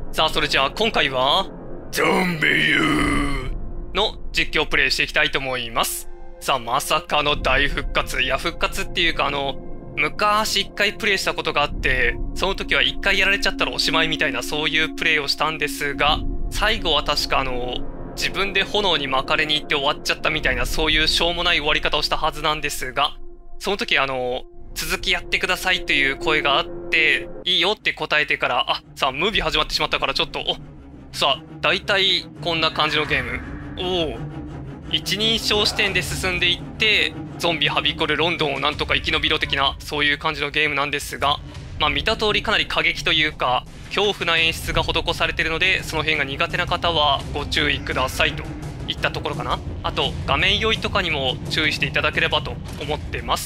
さあ、それじゃあ今回はゾンビユーの実況プレイしていきたいと思います。さあ、まさかの大復活。いや、復活っていうか昔一回プレイしたことがあって、その時は一回やられちゃったらおしまいみたいなそういうプレイをしたんですが、最後は確か自分で炎に巻かれに行って終わっちゃったみたいなそういうしょうもない終わり方をしたはずなんですが、その時続きやってくださいという声があって、いいよって答えてから、さあ、ムービー始まってしまったからちょっと、さあ、大体こんな感じのゲーム。一人称視点で進んでいって、ゾンビはびこるロンドンをなんとか生き延びろ的な、そういう感じのゲームなんですが、まあ見た通りかなり過激というか、恐怖な演出が施されているので、その辺が苦手な方はご注意くださいといったところかな。あと、画面酔いとかにも注意していただければと思ってます。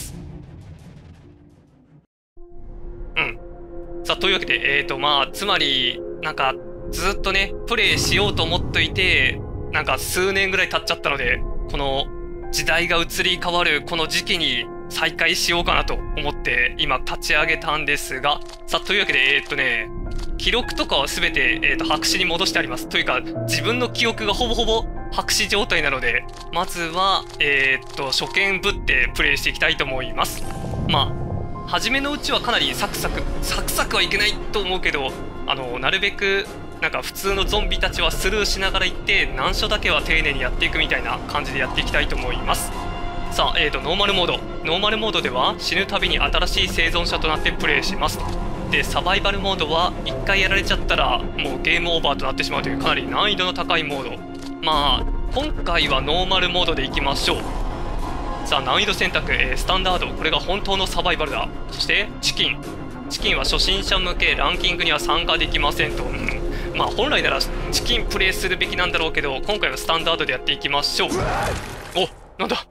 さあ、というわけで、つまり、ずっとね、プレイしようと思っといて、数年ぐらい経っちゃったので、この時代が移り変わるこの時期に再開しようかなと思って、今立ち上げたんですが、さあ、というわけで、記録とかは全て、白紙に戻してあります。というか、自分の記憶がほぼほぼ白紙状態なので、まずは、初見ぶってプレイしていきたいと思います。初めのうちはかなりサクサクはいけないと思うけど、なるべく普通のゾンビたちはスルーしながら行って、難所だけは丁寧にやっていくみたいな感じでやっていきたいと思います。さあ、ノーマルモードでは死ぬたびに新しい生存者となってプレイしますと。で、サバイバルモードは1回やられちゃったらもうゲームオーバーとなってしまうというかなり難易度の高いモード。今回はノーマルモードでいきましょう。さあ、難易度選択、スタンダード、これが本当のサバイバルだ。そしてチキンは初心者向け、ランキングには参加できませんと。本来ならチキンプレイするべきなんだろうけど、今回はスタンダードでやっていきましょう。なんだ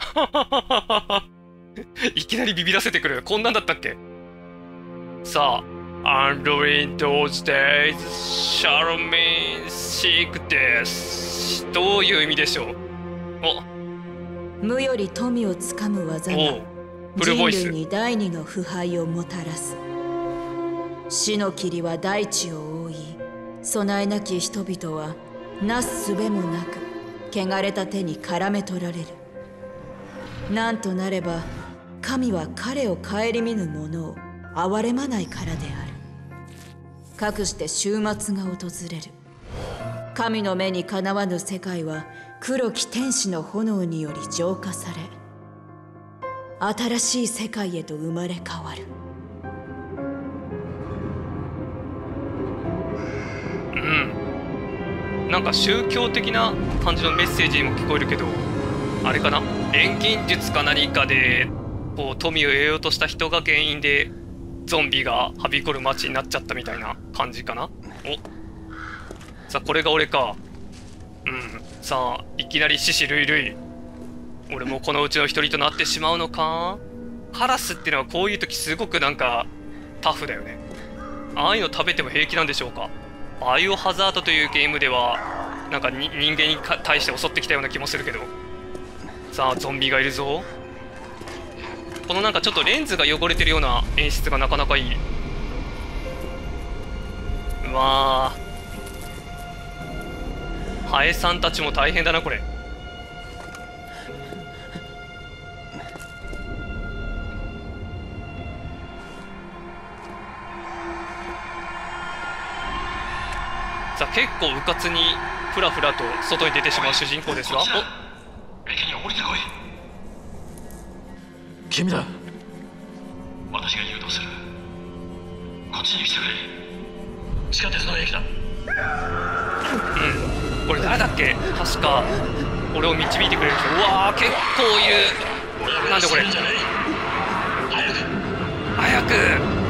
いきなりビビらせてくる。こんなんだったっけ。さあ、And in those days shall mean seek death。どういう意味でしょう。 無より富をつかむ技が人類に第二の腐敗をもたらす。死の霧は大地を覆い、備えなき人々はなすすべもなく汚れた手に絡め取られる。なんとなれば神は彼を顧みぬ者を憐れまないからである。かくして終末が訪れる。神の目にかなわぬ世界は黒き天使の炎により浄化され、新しい世界へと生まれ変わる。 宗教的な感じのメッセージにも聞こえるけど、あれかな、錬金術か何かでこう富を得ようとした人が原因でゾンビがはびこる街になっちゃったみたいな感じかな。さあ、これが俺か。さあ、いきなり獅子類類。俺もこのうちの一人となってしまうのか。カラスっていうのはこういう時すごくタフだよね。ああいうの食べても平気なんでしょうか。バイオハザードというゲームでは人間に対して襲ってきたような気もするけど。さあ、ゾンビがいるぞ。このちょっとレンズが汚れてるような演出がなかなかいい。うわー、ハエさんたちも大変だなこれ。さあ、結構うかつにふらふらと外に出てしまう主人公ですが、 駅に降りてこい。 君だ。 私が誘導する。こっちに来てくれ。 地下鉄の駅だ。 これ誰だっけ。確か俺を導いてくれる人。うわー、結構いる。なんでこれ。早く。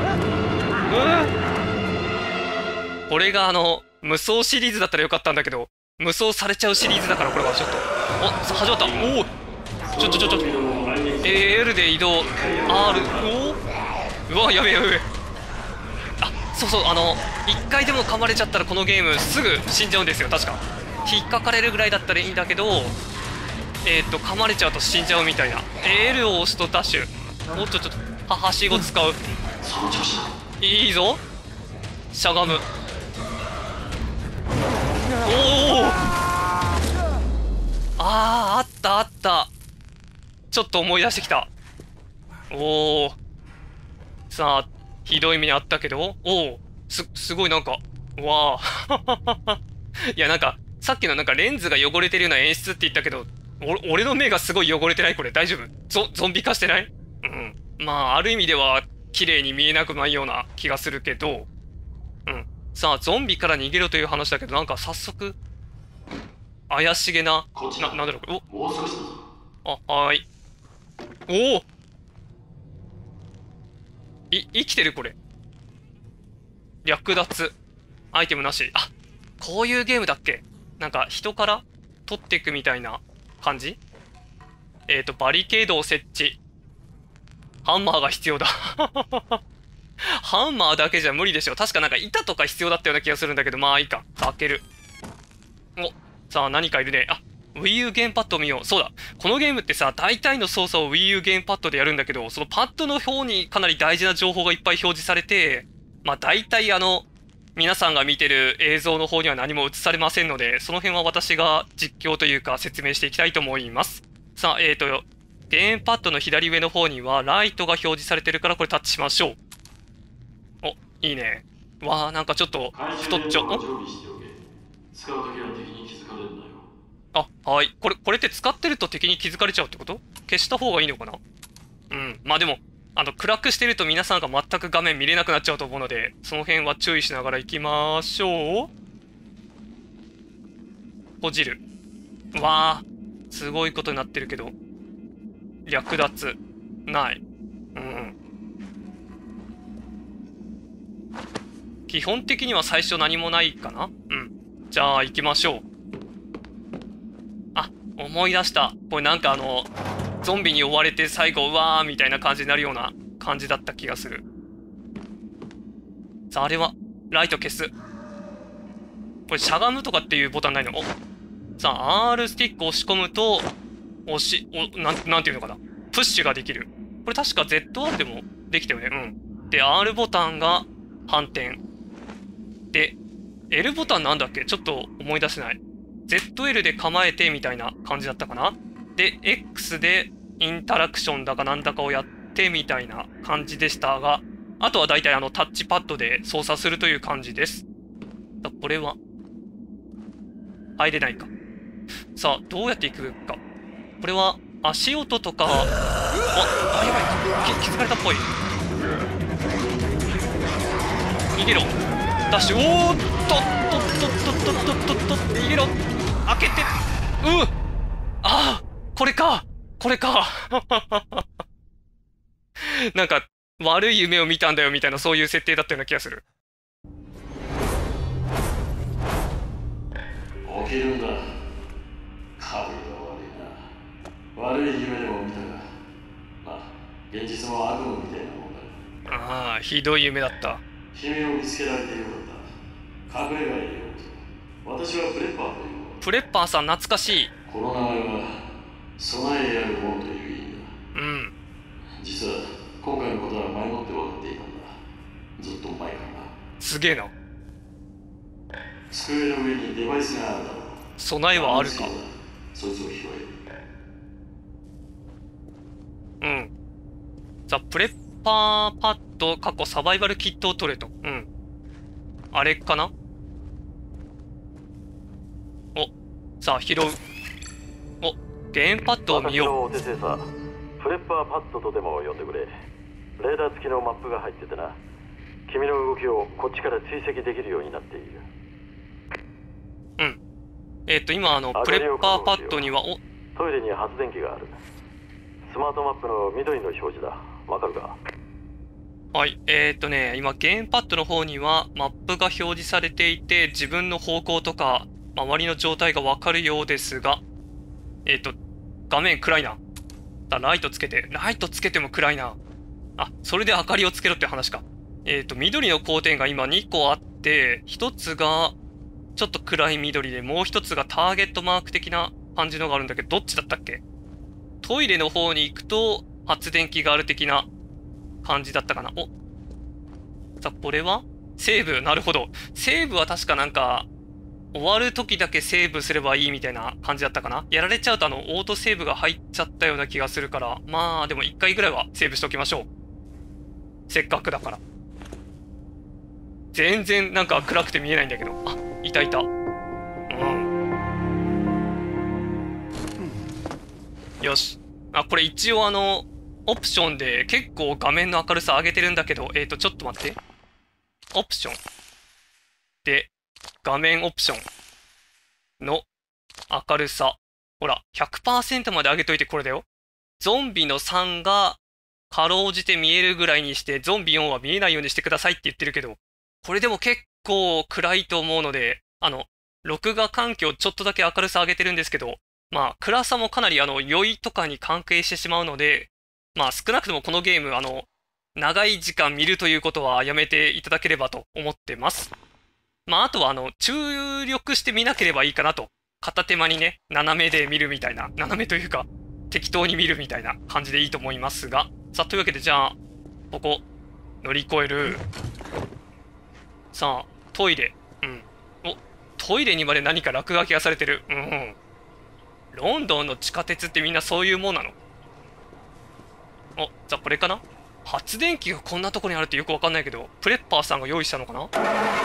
これが無双シリーズだったらよかったんだけど、無双されちゃうシリーズだから、これはちょっと。始まった。ちょっと L で移動 R。うわ、やべえ。そう1回でも噛まれちゃったらこのゲームすぐ死んじゃうんですよ。確か引っかかれるぐらいだったらいいんだけど、噛まれちゃうと死んじゃうみたいな。L を押すとダッシュ。ちょっとはしご使う。いいぞ、しゃがむ。 おお、あったあった。ちょっと思い出してきた。おお、さあひどい目にあったけど、おお、すごいなんか、わあいやなんかさっきのなんかレンズが汚れてるような演出って言ったけど、俺の目がすごい汚れてない？これ大丈夫？ゾンビ化してない？うん。まあある意味では綺麗に見えなくないような気がするけど、うん。さあゾンビから逃げろという話だけど、なんか早速怪しげな、なんだろう、 もう少しだぞ。 はーい。おお、生きてるこれ。略奪。アイテムなし。あ、こういうゲームだっけ？なんか人から取っていくみたいな感じ？バリケードを設置。ハンマーが必要だハンマーだけじゃ無理でしょ。確かなんか板とか必要だったような気がするんだけど、まあいいか。開ける。お、さあ何かいるね。あ、Wii U ゲームパッド見よう。そうだ。このゲームってさ、大体の操作を Wii U ゲームパッドでやるんだけど、そのパッドの方にかなり大事な情報がいっぱい表示されて、まあ大体皆さんが見てる映像の方には何も映されませんので、その辺は私が実況というか説明していきたいと思います。さあ、ゲームパッドの左上の方にはライトが表示されてるからこれタッチしましょう。お、いいね。わあ、なんかちょっと太っちょ。 使う時は敵に気づかれるんだよ。 あ、はい。これって使ってると敵に気づかれちゃうってこと？消した方がいいのかな？うん。まあでも、暗くしてると皆さんが全く画面見れなくなっちゃうと思うので、その辺は注意しながら行きましょう。閉じる。わあ、すごいことになってるけど。略奪。ない。うん。基本的には最初何もないかな？うん。じゃあ行きましょう。あ、思い出した。これなんかゾンビに追われて最後、うわーみたいな感じになるような感じだった気がする。さあ、あれは、ライト消す。これ、しゃがむとかっていうボタンないの？お。さあ、R スティック押し込むと、なんていうのかな。プッシュができる。これ確か ZR でもできたよね。うん。で、R ボタンが反転。で、L ボタンなんだっけ？ちょっと思い出せない。ZL で構えてみたいな感じだったかな。で、X でインタラクションだかなんだかをやってみたいな感じでしたが、あとは大体タッチパッドで操作するという感じです。これは、入れないか。さあ、どうやって行くか。これは、足音とか、やばい。気づかれたっぽい。逃げろ。ダッシュ。おーっと逃げろ。開けて。ああ、これか。なんか、悪い夢を見たんだよみたいな、そういう設定だったような気がする。 起きるんだ。神が悪いな。悪い夢でも見たが、まあ、現実も悪夢みたいなもんだ。 ああ、ひどい夢だった。 君を見つけられてよかった。隠れ家へようと。私はプレッパーという。 プレッパーさん懐かしい。 この名前は備えあるものという意味だ。 うん。 実は今回のことは前もって分かっていたんだ。ずっと前からな。 すげえな。 机の上にデバイスがあるだろう。 備えはあるか。 そいつを拾え。うん。ザ・プレッパーパッドサバイバルキットを取れと。うん。あれかな？お、さあ拾う。お、ゲームパッドを見よう。 私のお手製さ、プレッパーパッドとでも呼んでくれ。レーダー付きのマップが入っててな、君の動きをこっちから追跡できるようになっている。 うん。今プレッパーパッドには、 トイレに発電機がある。スマートマップの緑の表示だ。わかるか？ はい。今ゲームパッドの方にはマップが表示されていて、自分の方向とか、周りの状態がわかるようですが、画面暗いな。ライトつけても暗いな。あ、それで明かりをつけろって話か。緑の光点が今2個あって、1つがちょっと暗い緑で、もう1つがターゲットマーク的な感じのがあるんだけど、どっちだったっけ？トイレの方に行くと発電機がある的な感じだったかな。お、さあ、これはセーブ。なるほど。セーブは確かなんか、 終わる時だけセーブすればいいみたいな感じだったかな。やられちゃうとオートセーブが入っちゃったような気がするから、まあでも1回ぐらいはセーブしておきましょう。せっかくだから。全然なんか暗くて見えないんだけど。あ、いたいた。うん。よし。あ、これ一応オプションで結構画面の明るさ上げてるんだけど、ちょっと待って。オプション。で、画面オプションの明るさ。ほら、100% まで上げといてこれだよ。ゾンビの3がかろうじて見えるぐらいにして、ゾンビ4は見えないようにしてくださいって言ってるけど、これでも結構暗いと思うので、録画環境ちょっとだけ明るさ上げてるんですけど、まあ、暗さもかなり酔いとかに関係してしまうので、まあ、少なくともこのゲーム、長い時間見るということはやめていただければと思ってます。まあ、あとは注力して見なければいいかなと。片手間にね、斜めで見るみたいな、斜めというか、適当に見るみたいな感じでいいと思いますが。さあ、というわけでじゃあ、ここ、乗り越える。さあ、トイレ。うん。お、トイレにまで何か落書きがされてる。うん。ロンドンの地下鉄ってみんなそういうもんなの？お、じゃあこれかな？発電機がこんなとこにあるってよくわかんないけど、プレッパーさんが用意したのかな？よし、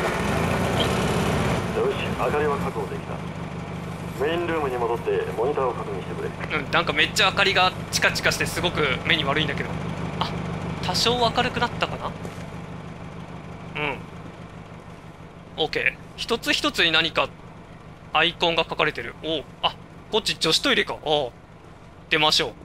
明かりは確保できた。メインルームに戻ってモニターを確認してくれ。 うん、なんかめっちゃ明かりがチカチカしてすごく目に悪いんだけど。あ、多少明るくなったかな？うん。OK。一つ一つに何かアイコンが書かれてる。おう、あ、こっち女子トイレか。おう。出ましょう。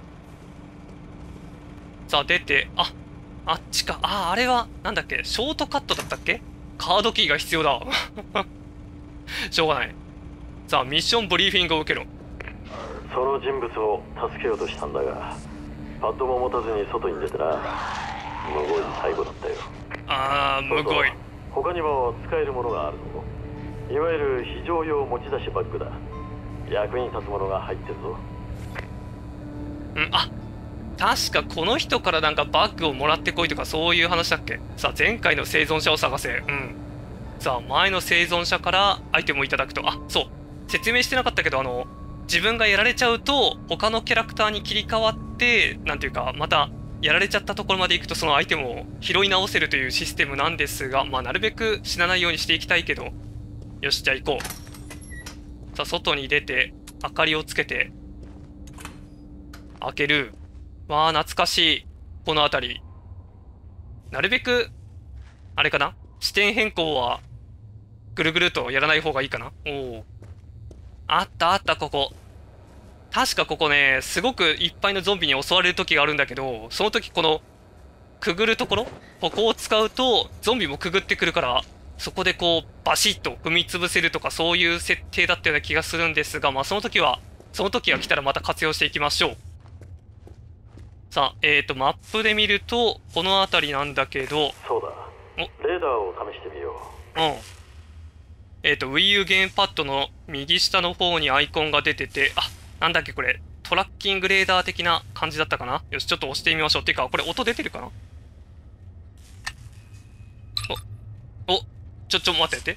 さあ、出て、あっちか。あれは、なんだっけ、ショートカットだったっけ？カードキーが必要だ。しょうがない。さあ、ミッションブリーフィングを受けろ。 その人物を助けようとしたんだが、パッドも持たずに外に出てな。むごい最後だったよ。 むごい。 他にも使えるものがあるの。いわゆる非常用持ち出しバッグだ。役に立つものが入ってるぞ。 うん、確かこの人からなんかバッグをもらってこいとかそういう話だっけ？さあ、前回の生存者を探せ。うん。さあ、前の生存者からアイテムをいただくと。そう。説明してなかったけど、自分がやられちゃうと、他のキャラクターに切り替わって、なんていうか、また、やられちゃったところまで行くと、そのアイテムを拾い直せるというシステムなんですが、まあ、なるべく死なないようにしていきたいけど。よし、じゃあ行こう。さあ、外に出て、明かりをつけて、開ける。わあ、懐かしい。この辺り。なるべく、あれかな？視点変更は、ぐるぐるとやらない方がいいかな？おお。あった、ここ。確かここね、すごくいっぱいのゾンビに襲われる時があるんだけど、その時この、くぐるところ？ここを使うと、ゾンビもくぐってくるから、そこでこう、バシッと踏み潰せるとか、そういう設定だったような気がするんですが、まあその時が来たらまた活用していきましょう。さあ、マップで見ると、この辺りなんだけど、 そうだ。レーダーを試してみよう。 うん。Wii U ゲームパッドの右下の方にアイコンが出てて、なんだっけこれ、トラッキングレーダー的な感じだったかな？よし、ちょっと押してみましょう。てか、これ音出てるかな？ちょ待って。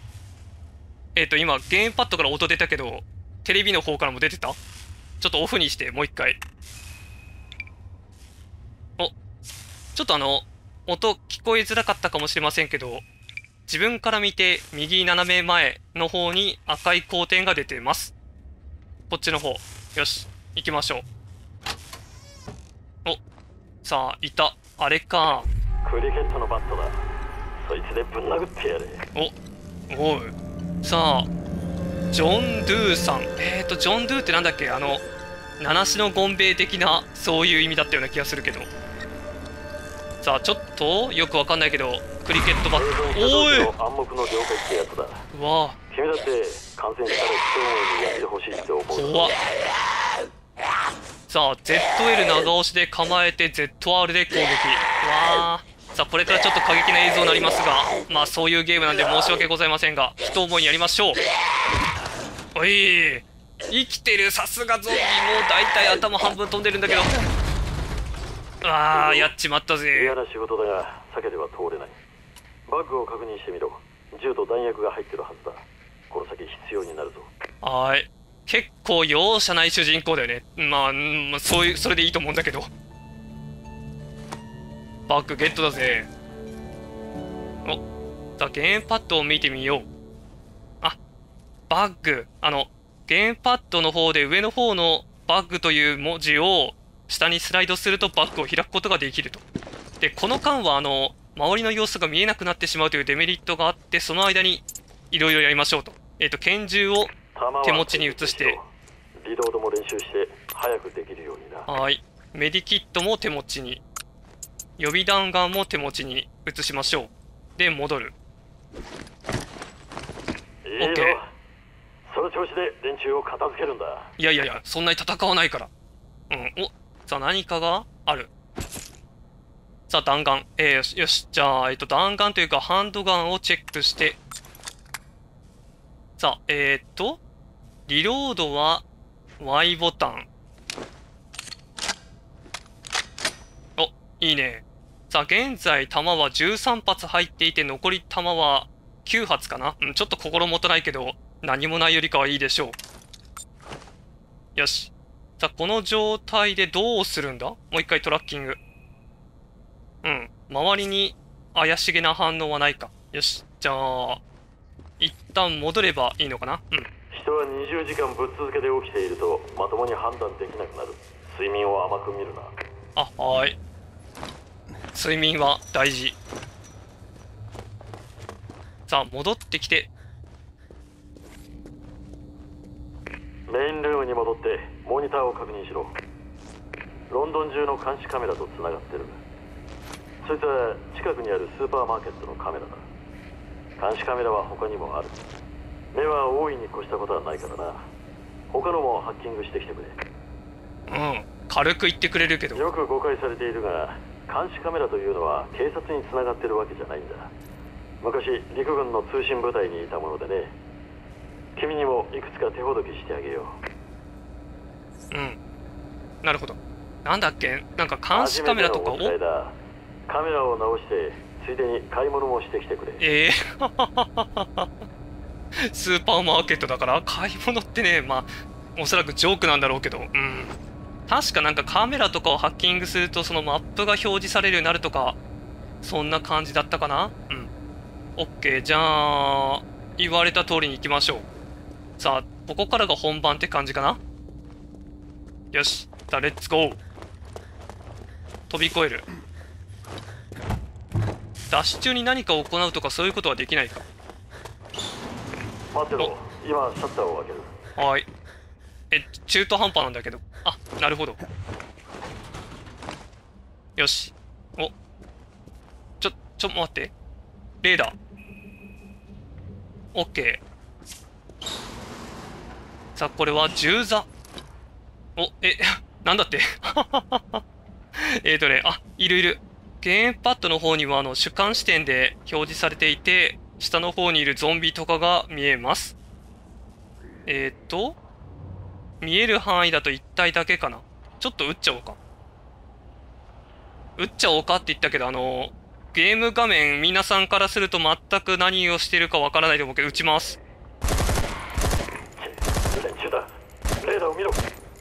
今、ゲームパッドから音出たけど、テレビの方からも出てた？ちょっとオフにして、もう一回。ちょっと音聞こえづらかったかもしれませんけど、自分から見て右斜め前の方に赤い光点が出てます。こっちの方。よし、行きましょう。さあ、いた。あれか。 クリケットのバットだ。そいつでぶん殴ってやれ。 おう。さあ、ジョン・ドゥさん。ジョン・ドゥってなんだっけ？七種のゴンベイ的な、そういう意味だったような気がするけど。さあ、ちょっとよくわかんないけど、クリケットバット。おい！ 暗黙の了解ってやつだ。 うわぁ。 君だって感染したら一思いにやってほしいって思う。 怖っ。さあ、ZL 長押しで構えて ZR で攻撃。わぁ。さあ、これからちょっと過激な映像になりますが、まあそういうゲームなんで申し訳ございませんが、一思いにやりましょう。おい、生きてる。さすがゾンビ。もう大体頭半分飛んでるんだけど。やっちまったぜ。 嫌な仕事だが避けては通れない。バッグを確認してみろ。銃と弾薬が入ってるはずだ。この先必要になる。 はい。結構容赦ない主人公だよね。まあ、それでいいと思うんだけど。バッグゲットだぜ。お、さあ、ゲームパッドを見てみよう。あ、バッグ。ゲームパッドの方で上の方のバッグという文字を下にスライドするとバッグを開くことができると。で、この間は周りの様子が見えなくなってしまうというデメリットがあって、その間にいろいろやりましょうと。拳銃を手持ちに移して、 リロードも練習して早くできるようにな。 はい。メディキットも手持ちに。予備弾丸も手持ちに移しましょう。で、戻る。 いいぞ。その調子で連中を片付けるんだ。 いやいやいや、そんなに戦わないから。さあ何かがある。さあ弾丸。よし。じゃあ、弾丸というかハンドガンをチェックして。さあ、リロードは Y ボタン。お、いいね。さあ、現在弾は13発入っていて、残り弾は9発かな。ちょっと心もとないけど、何もないよりかはいいでしょう。よし。さあ、この状態でどうするんだ？もう一回トラッキング。周りに怪しげな反応はないか。よし。じゃあ、一旦戻ればいいのかな？ 人は20時間ぶっ続けで起きているとまともに判断できなくなる。睡眠を甘く見るな。 はーい。睡眠は大事。さあ、戻ってきて。 メインルームに戻ってモニターを確認しろ。ロンドン中の監視カメラとつながってる。そいつは近くにあるスーパーマーケットのカメラだ。監視カメラは他にもある。目は大いに越したことはないからな。他のもハッキングしてきてくれ。 軽く言ってくれるけど。 よく誤解されているが、監視カメラというのは警察につながってるわけじゃないんだ。昔陸軍の通信部隊にいたものでね。君にもいくつか手ほどきしてあげよう。なるほど。なんだっけ、なんか監視カメラとかを。 カメラを直してついでに買い物もしてきてくれ。 スーパーマーケットだから買い物ってね、まあおそらくジョークなんだろうけど、確かなんかカメラとかをハッキングするとそのマップが表示されるようになるとか、そんな感じだったかな。オッケー。じゃあ言われた通りに行きましょう。さあ、ここからが本番って感じかな。よし、さあレッツゴー。飛び越える。ダッシュ中に何かを行うとかそういうことはできないか。 待ってろ、今シャッターを開ける。 はい。中途半端なんだけど。なるほど。よし。ちょ待って。レーダー。オッケー。さあ、これは銃座。なんだっている。ゲームパッドの方には主観視点で表示されていて、下の方にいるゾンビとかが見えます。見える範囲だと1体だけかな。ちょっと撃っちゃおうか。って言ったけど、ゲーム画面、皆さんからすると全く何をしてるかわからないと思うけど、撃ちます。 連中だ。レーダーを見ろ。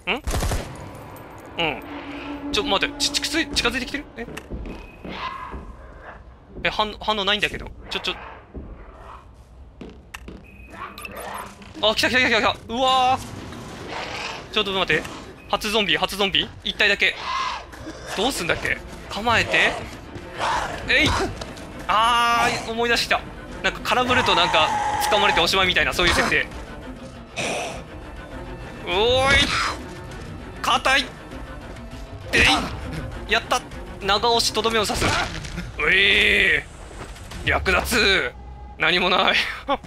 ちょっと待って、近づいてきてる？反応ないんだけど。来た。うわー。ちょっと待って。初ゾンビ。1体だけ。どうすんだっけ？構えて。思い出してきた。なんか空振るとなんか掴まれておしまいみたいな、そういう設定。おーい、硬い。やった。長押しとどめを刺す。略奪。何もない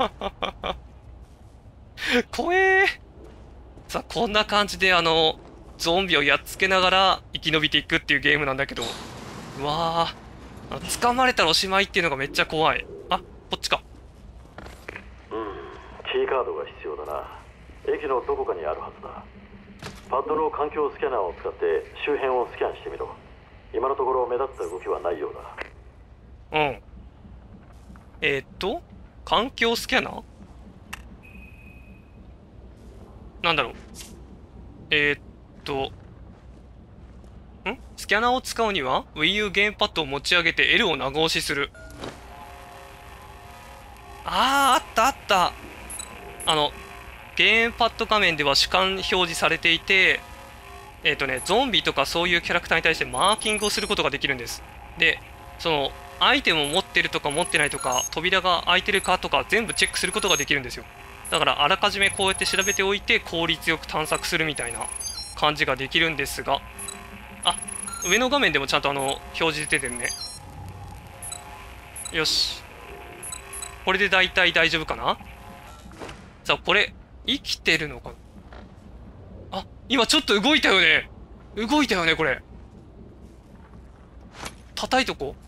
怖え。さあ、こんな感じでゾンビをやっつけながら生き延びていくっていうゲームなんだけど、うわー、掴まれたらおしまいっていうのがめっちゃ怖い。こっちか。 キーカードが必要だな。駅のどこかにあるはずだ。パッドの環境スキャナーを使って周辺をスキャンしてみろ。今のところ目立った動きはないようだ。環境スキャナー？ なんだろう。スキャナーを使うには Wii U ゲームパッドを持ち上げて L を長押しする。あったあった。ゲームパッド画面では主観表示されていて、ゾンビとかそういうキャラクターに対してマーキングをすることができるんです。で、その、アイテムを持ってるとか持ってないとか、扉が開いてるかとか全部チェックすることができるんですよ。だからあらかじめこうやって調べておいて効率よく探索するみたいな感じができるんですが、上の画面でもちゃんと表示出てるね。よし。これで大体大丈夫かな。さあ、これ、生きてるのかな。今ちょっと動いたよね。動いたよね、これ。叩いとこ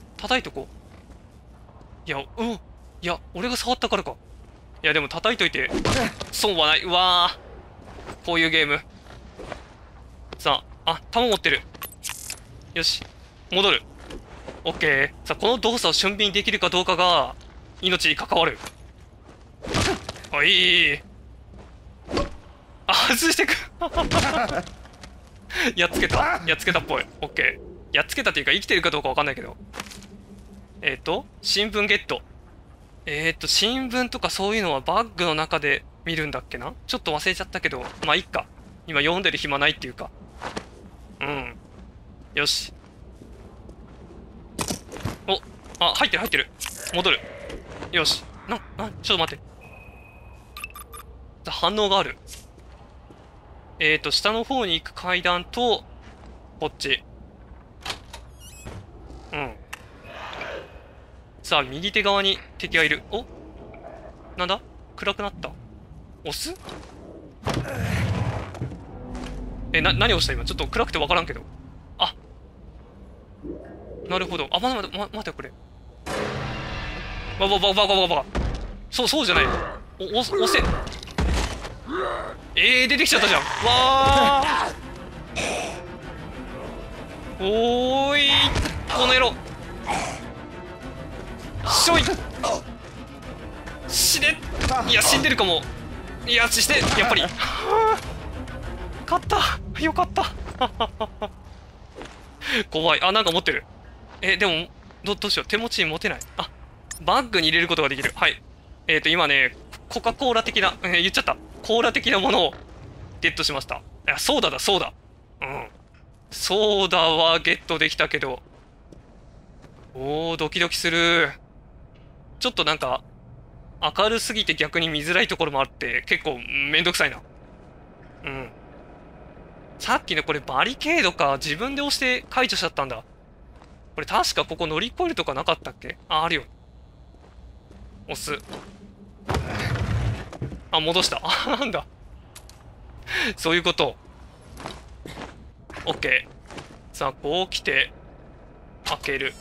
いや、いや、俺が触ったからか。いや、でも叩いといて、損はない。うわー。こういうゲーム。さあ、弾持ってる。よし。戻る。オッケー。さあ、この動作を俊敏にできるかどうかが、命に関わる。いい。外してく。やっつけたっぽい。オッケー。やっつけたっていうか、生きてるかどうかわかんないけど。新聞ゲット。新聞とかそういうのはバッグの中で見るんだっけな。ちょっと忘れちゃったけど、まあいっか。今読んでる暇ないっていうか。よし。入ってる。戻る。よし。ちょっと待って。反応がある。下の方に行く階段と、こっち。さあ、右手側に敵がいる。なんだ？暗くなった。押す？何を押した今。ちょっと暗くてわからんけど。なるほど。待て、これ。バカ。そうじゃない。押せ。出てきちゃったじゃん。わー。おーい、この野郎。しょい。死ね。いや、死んでるかも。いや、して、やっぱり。勝った。よかった。怖い。なんか持ってる。でも、どうしよう。手持ちに持てない。バッグに入れることができる。はい。今ね、コカ・コーラ的な、言っちゃった。コーラ的なものをゲットしました。ソーダだ。ソーダはゲットできたけど。ドキドキする。ちょっとなんか、明るすぎて逆に見づらいところもあって、結構めんどくさいな。さっきのこれバリケードか。自分で押して解除しちゃったんだ。これ確かここ乗り越えるとかなかったっけ。あるよ。押す。戻した。なんだ。そういうこと。オッケー。さあ、こう来て、開ける。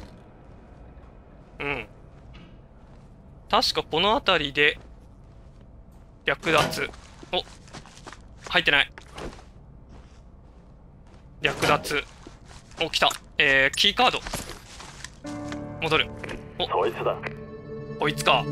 確かこの辺りで、略奪。入ってない。略奪。来た。キーカード。戻る。 そいつだ。 こいつか。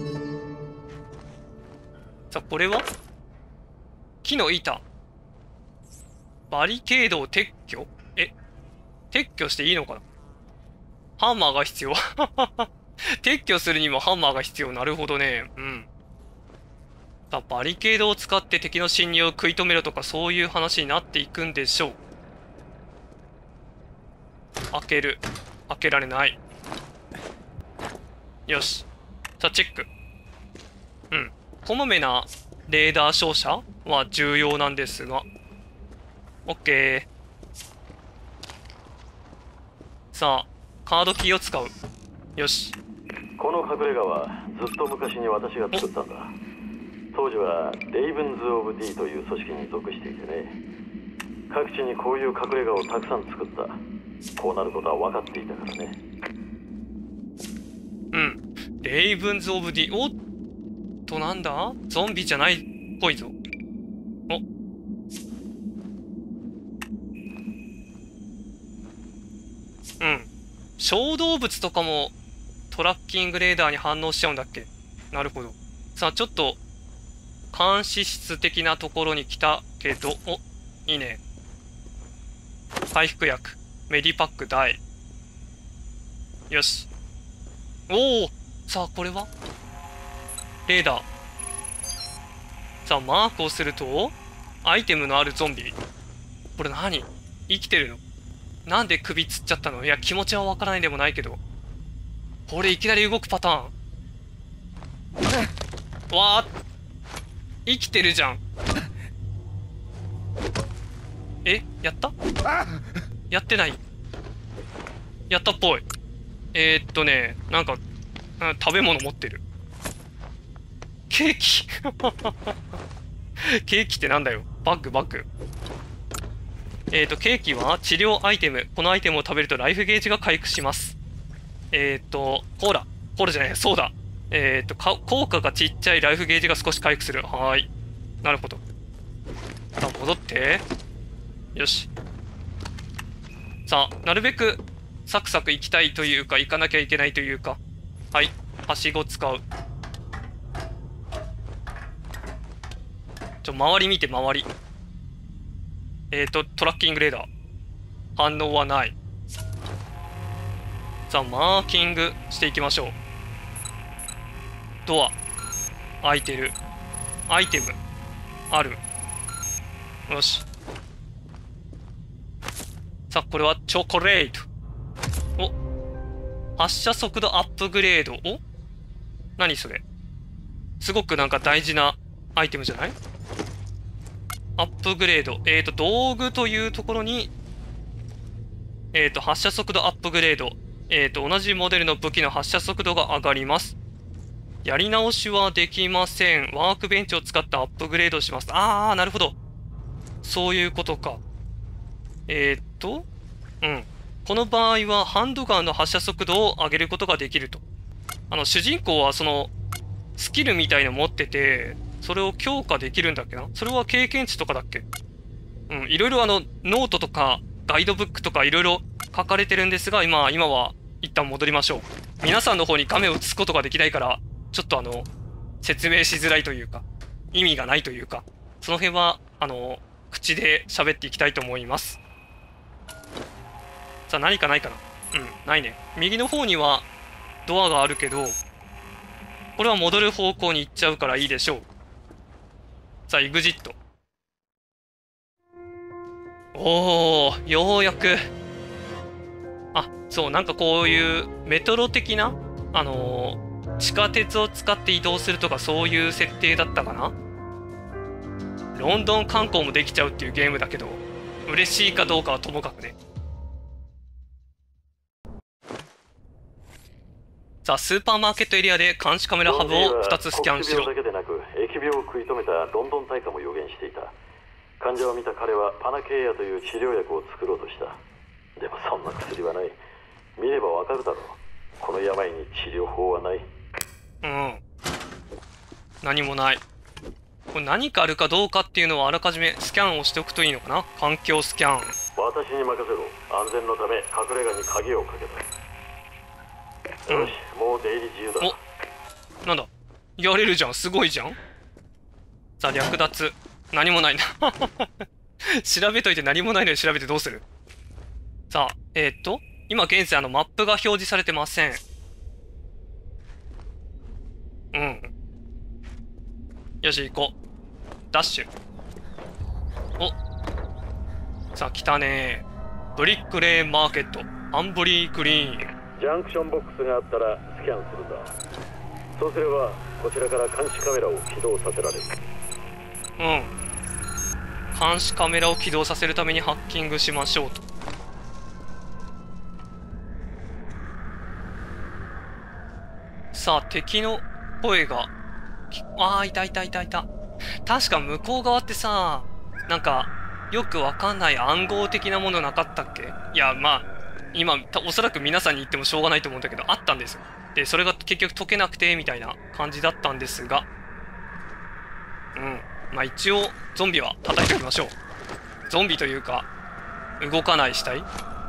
さあ、これは木の板。バリケードを撤去？撤去していいのかな？ハンマーが必要。撤去するにもハンマーが必要。なるほどね。さあ、バリケードを使って敵の侵入を食い止めろとかそういう話になっていくんでしょう。開ける。開けられない。よし。さあ、チェック。こまめなレーダー照射は重要なんですが。オッケー。さあ、カードキーを使う。よし。 この隠れ家はずっと昔に私が作ったんだ。当時はレイブンズ・オブ・ディという組織に属していてね。各地にこういう隠れ家をたくさん作った。こうなることは分かっていたからね。 レイブンズ・オブ・ディ。なんだ？ゾンビじゃないっぽいぞ。小動物とかもトラッキングレーダーに反応しちゃうんだっけ？なるほど。さあ、ちょっと、 監視室的なところに来たけど、お、いいね。回復薬、メディパック大。よし。おお、さあこれはレーダー。さあマークをするとアイテムのあるゾンビ。これ何？生きてるの？なんで首つっちゃったの？いや、気持ちはわからないでもないけど。これいきなり動くパターン。わあ、生きてるじゃん。え、やった？やってない？やったっぽい。なんか、食べ物持ってる。ケーキケーキってなんだよ。バッグ。ケーキは治療アイテム。このアイテムを食べるとライフゲージが回復します。コーラじゃない、そうだ。効果がちっちゃいライフゲージが少し回復する。はーい。なるほど。さあ、戻って。よし。さあ、なるべくサクサク行きたいというか、行かなきゃいけないというか。はい。はしご使う。周り見て、周り。トラッキングレーダー。反応はない。さあ、マーキングしていきましょう。ドア。開いてる。アイテム。ある。よし。さあ、これはチョコレート。お。発射速度アップグレード。お？何それ？すごくなんか大事なアイテムじゃない？アップグレード。道具というところに、発射速度アップグレード。同じモデルの武器の発射速度が上がります。やり直しはできません。ワークベンチを使ってアップグレードします。あー、なるほど。そういうことか。うん。この場合は、ハンドガンの発射速度を上げることができると。主人公はその、スキルみたいの持ってて、それを強化できるんだっけな？それは経験値とかだっけ？うん、いろいろノートとか、ガイドブックとかいろいろ書かれてるんですが、今は一旦戻りましょう。皆さんの方に画面を映すことができないから、ちょっと説明しづらいというか、意味がないというか、その辺は、口で喋っていきたいと思います。さあ、何かないかな？うん、ないね。右の方にはドアがあるけど、これは戻る方向に行っちゃうからいいでしょう。さあ、エグジット。おー、ようやく。あ、そう、なんかこういうメトロ的な、地下鉄を使って移動するとかそういう設定だったかな？ロンドン観光もできちゃうっていうゲームだけど、嬉しいかどうかはともかくね。さあ、スーパーマーケットエリアで監視カメラハブを2つスキャンしろ。 だけでなく疫病を食い止めたロンドン大火も予言していた。患者を見た彼はパナケイアという治療薬を作ろうとした。でもそんな薬はない。見ればわかるだろう。この病に治療法はない。 うん。何もない。これ何かあるかどうかっていうのはあらかじめスキャンをしておくといいのかな？環境スキャン。 私に任せろ。安全のため隠れ家に鍵をかけた。よし、もう出入り自由だ。 お、なんだ？やれるじゃん。すごいじゃん。さあ、略奪。何もないな。調べといて何もないのに調べてどうする？さあ、今現在マップが表示されてません。うん。よし、行こう。ダッシュ。お。さあ、来たねー。ブリックレーンマーケット。アンブリーグリーン。 ジャンクションボックスがあったらスキャンするんだ。そうすればこちらから監視カメラを起動させられる。 うん。監視カメラを起動させるためにハッキングしましょうと。さあ、敵の声が。ああ、いた。確か向こう側ってさ、なんか、よくわかんない暗号的なものなかったっけ？いや、まあ、今、おそらく皆さんに言ってもしょうがないと思うんだけど、あったんですよ。で、それが結局解けなくて、みたいな感じだったんですが。うん。まあ一応、ゾンビは叩いておきましょう。ゾンビというか、動かない死体？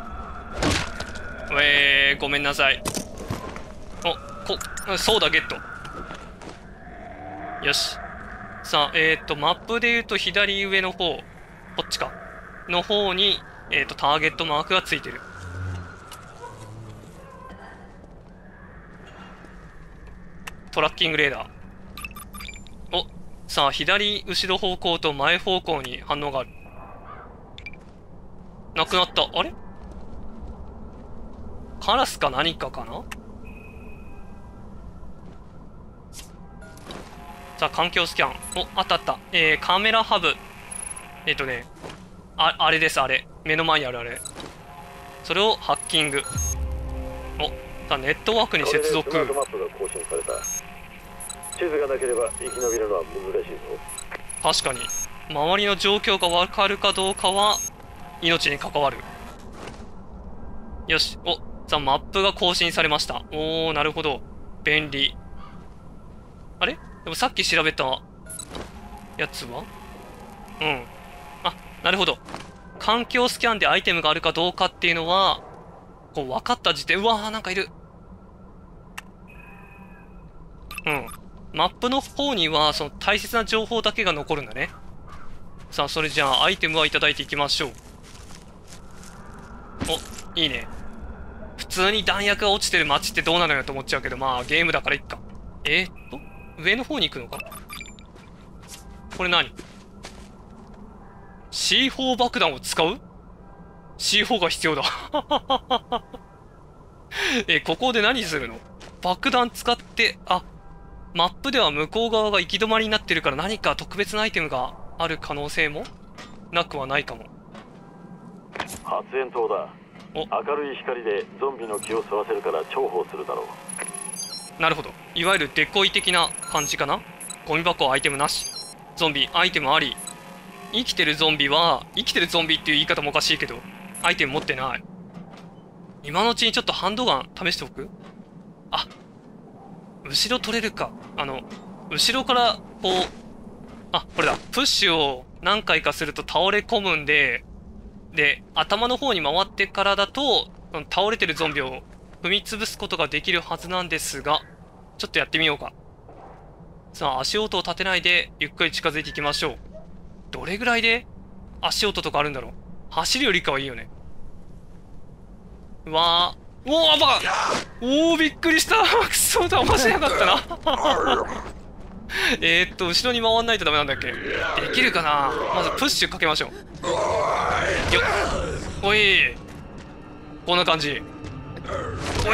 ごめんなさい。ソーダゲット。よし。 さあ、マップで言うと左上の方、こっちか。の方に、ターゲットマークがついてる。トラッキングレーダー。お、さあ、左後ろ方向と前方向に反応がある。なくなった。あれカラスか何かかな。さあ、環境スキャン。お、あったあった。カメラハブ。あれです、あれ。目の前にあるあれ。それをハッキング。お、さあ、ネットワークに接続。 スマートマップが更新された。地図がなければ生き延びるのは難しいぞ。 確かに。周りの状況がわかるかどうかは、命に関わる。よし。お、さあ、マップが更新されました。おー、なるほど。便利。あれでもさっき調べたやつはうん。あ、なるほど。環境スキャンでアイテムがあるかどうかっていうのは、こう分かった時点、うわーなんかいる。うん。マップの方には、その大切な情報だけが残るんだね。さあ、それじゃあ、アイテムはいただいていきましょう。お、いいね。普通に弾薬が落ちてる街ってどうなのよと思っちゃうけど、まあ、ゲームだからいっか。上の方に行くのか。これ何？ C4 爆弾を使う？ C4 が必要だ。ここで何するの？爆弾使って、あ、マップでは向こう側が行き止まりになってるから何か特別なアイテムがある可能性もなくはないかも。 発煙筒だ。明るい光でゾンビの気を吸わせるから重宝するだろう。 なるほど。いわゆるデコイ的な感じかな。ゴミ箱アイテムなし。ゾンビアイテムあり。生きてるゾンビっていう言い方もおかしいけど、アイテム持ってない。今のうちにちょっとハンドガン試しておく？あ、後ろ取れるか。後ろから、こう、あ、これだ。プッシュを何回かすると倒れ込むんで、頭の方に回ってからだと、倒れてるゾンビを踏み潰すことができるはずなんですが、ちょっとやってみようか。さあ、足音を立てないで、ゆっくり近づいていきましょう。どれぐらいで足音とかあるんだろう。走るよりかはいいよね。うわー。おー、バカ！おー、びっくりした。くそ、騙しやがったな。後ろに回んないとダメなんだっけ？できるかな？まずプッシュかけましょう。よっ。おい。こんな感じ。おい。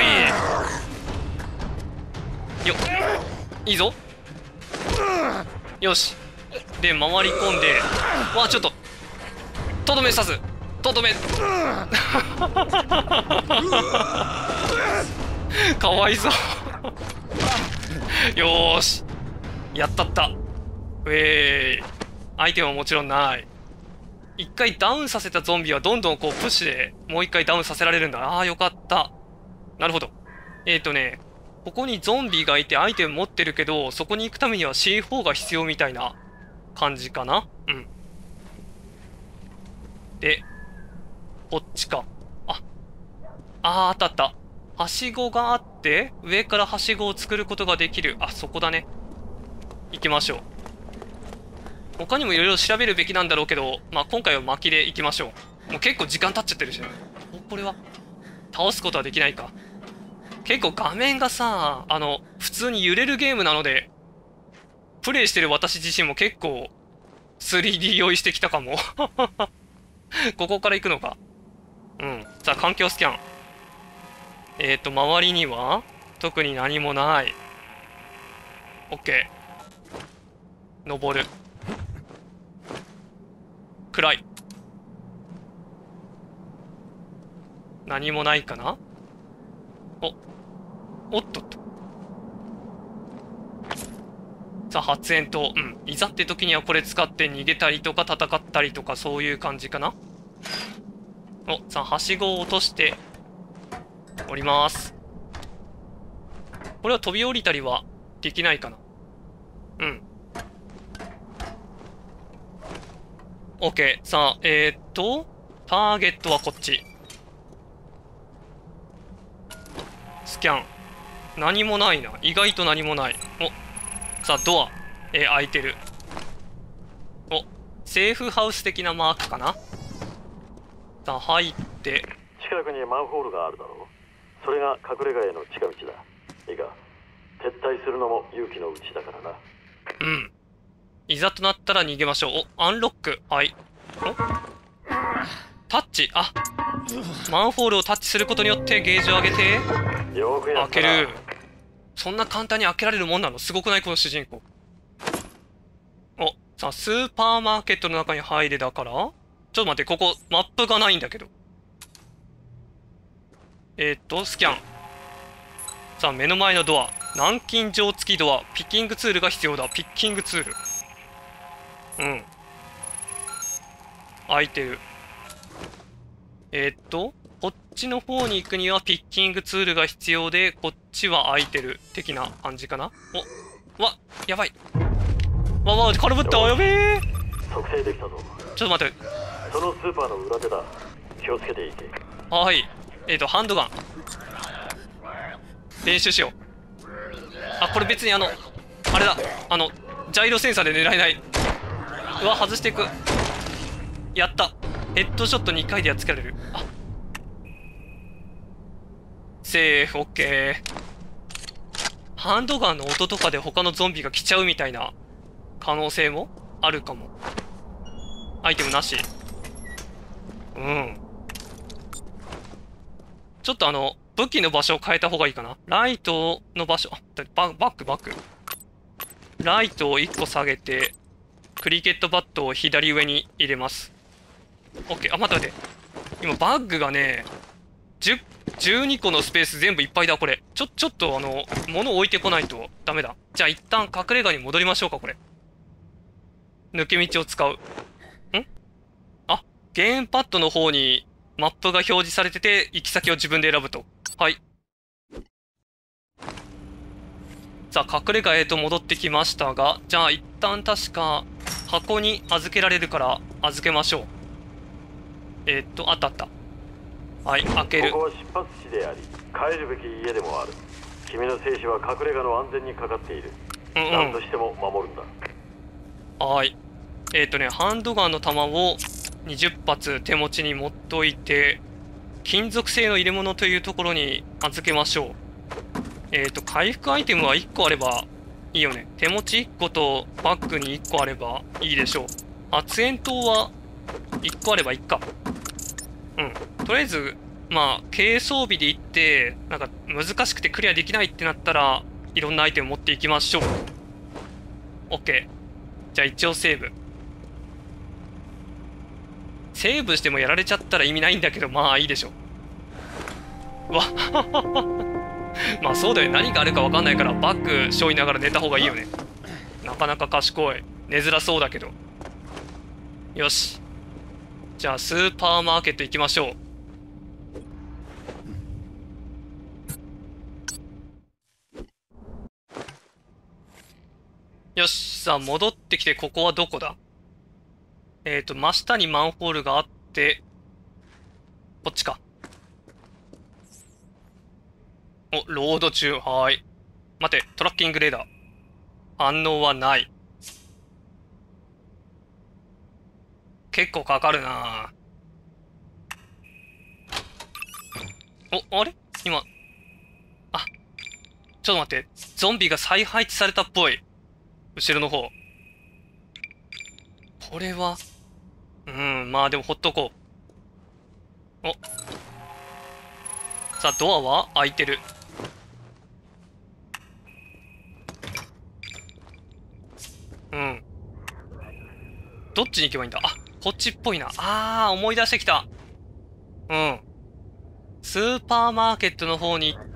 よっ。いいぞ。よし。で、回り込んで、わあ、ちょっと、とどめ刺す。とどめ。かわいそう。よーし。やったった。アイテムはもちろんない。一回ダウンさせたゾンビはどんどんこうプッシュでもう一回ダウンさせられるんだ。ああ、よかった。なるほど。ここにゾンビがいてアイテム持ってるけど、そこに行くためには C4 が必要みたいな感じかな。うん。で、こっちか。あったあった。はしごがあって、上からはしごを作ることができる。あ、そこだね。行きましょう。他にもいろいろ調べるべきなんだろうけど、まあ今回は巻きで行きましょう。もう結構時間経っちゃってるしね。これは、倒すことはできないか。結構画面がさ、普通に揺れるゲームなので、プレイしてる私自身も結構、3D 用意してきたかも。ここから行くのか。うん。さあ、環境スキャン。周りには、特に何もない。OK。登る。暗い。何もないかな。おっとっと。さあ、発煙筒。うん。いざって時にはこれ使って逃げたりとか戦ったりとかそういう感じかな。さあ、はしごを落として、降ります。これは飛び降りたりはできないかな。うん。OK。さあ、ターゲットはこっち。スキャン。何もないな。意外と何もない。さあ、ドア。開いてる。 お、セーフハウス的なマークかな。さあ、入って。 近くにマンホールがあるだろう。それが隠れ家への近道だ。いいか、撤退するのも勇気のうちだからな。 うん。いざとなったら逃げましょう。お、アンロック。はい。お、タッチ。あ、マンホールをタッチすることによってゲージを上げて、 よくやったな。 開ける。そんな簡単に開けられるもんなの？すごくない？この主人公。お、さあ、スーパーマーケットの中に入れだから、ちょっと待って、ここ、マップがないんだけど。スキャン。さあ、目の前のドア。南京錠付きドア。ピッキングツールが必要だ。ピッキングツール。うん。開いてる。こっちの方に行くにはピッキングツールが必要で、こっちは開いてる。的な感じかな。わ、やばい。わ、軽ぶった。やべえ。 特定できたぞ。 ちょっと待って。 そのスーパーの裏手だ。気をつけていけ。 はい。ハンドガン。練習しよう。あ、これ別にあれだ。ジャイロセンサーで狙えない。うわ、外していく。やった。ヘッドショット2回でやっつけられる。あ、セーフ、オッケー。ハンドガンの音とかで他のゾンビが来ちゃうみたいな可能性もあるかも。アイテムなし。うん。ちょっと武器の場所を変えた方がいいかな。ライトの場所、バック。ライトを1個下げて、クリケットバットを左上に入れます。OK。あ、待って。今、バッグがね、12個のスペース全部いっぱいだ、これ。ちょっと物置いてこないとダメだ。じゃあ一旦隠れ家に戻りましょうか、これ。抜け道を使う。あ、ゲームパッドの方にマップが表示されてて、行き先を自分で選ぶと。はい。さあ、隠れ家へと戻ってきましたが、じゃあ一旦確か箱に預けられるから預けましょう。あった。はい、開ける。 ここは出発地であり、帰るべき家でもある。君の生死は隠れ家の安全にかかっている。何としても守るんだ。 はい。ハンドガンの弾を20発手持ちに持っといて、金属製の入れ物というところに預けましょう。回復アイテムは1個あればいいよね。手持ち1個とバッグに1個あればいいでしょう。発煙筒は1個あればいいか。うん。とりあえず、まあ、軽装備で行って、なんか難しくてクリアできないってなったら、いろんなアイテム持っていきましょう。OK。じゃあ一応セーブ。セーブしてもやられちゃったら意味ないんだけど、まあいいでしょう。うわまあそうだよ。何があるか分かんないからバッグ背負いながら寝た方がいいよね。なかなか賢い。寝づらそうだけど。よし。じゃあスーパーマーケット行きましょう。よし。さあ戻ってきて、ここはどこだ？真下にマンホールがあって、こっちか。お、ロード中。はーい。待て、トラッキングレーダー。反応はない。結構かかるな。お、あれ？今。あ、ちょっと待って。ゾンビが再配置されたっぽい。後ろの方。これは、まあでもほっとこう。お。さあ、ドアは開いてる。うん。どっちに行けばいいんだ？あ、こっちっぽいな。思い出してきた。うん。スーパーマーケットの方に行って、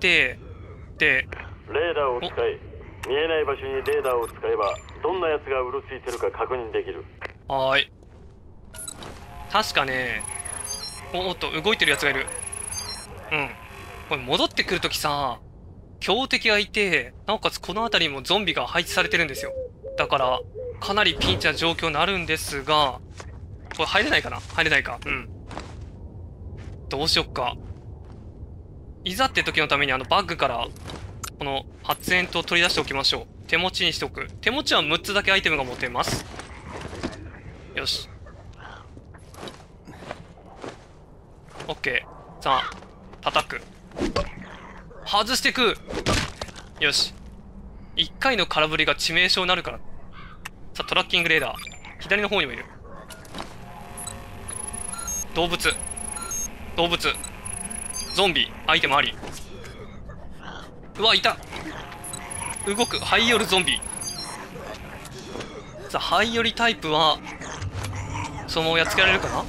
で、 レーダーを使い、見えない場所にレーダーを使えば、どんな奴がうろついてるか確認できる。 はーい。確かね、おっと、動いてるやつがいる。うん。これ戻ってくるときさ、強敵がいて、なおかつこの辺りにもゾンビが配置されてるんですよ。だから、かなりピンチな状況になるんですが、これ入れないかな？入れないか。うん。どうしよっか。いざって時のためにバッグから、この発煙筒を取り出しておきましょう。手持ちにしておく。手持ちは6つだけアイテムが持てます。 よし。オッケー。さあ、叩く。外してく。よし。1回の空振りが致命傷になるから。さあ、トラッキングレーダー。左の方にもいる。動物。動物。ゾンビ。アイテムあり。うわ、いた。動く。ハイヨルゾンビ。さあ、ハイヨリタイプは、そのままやっつけられるかな。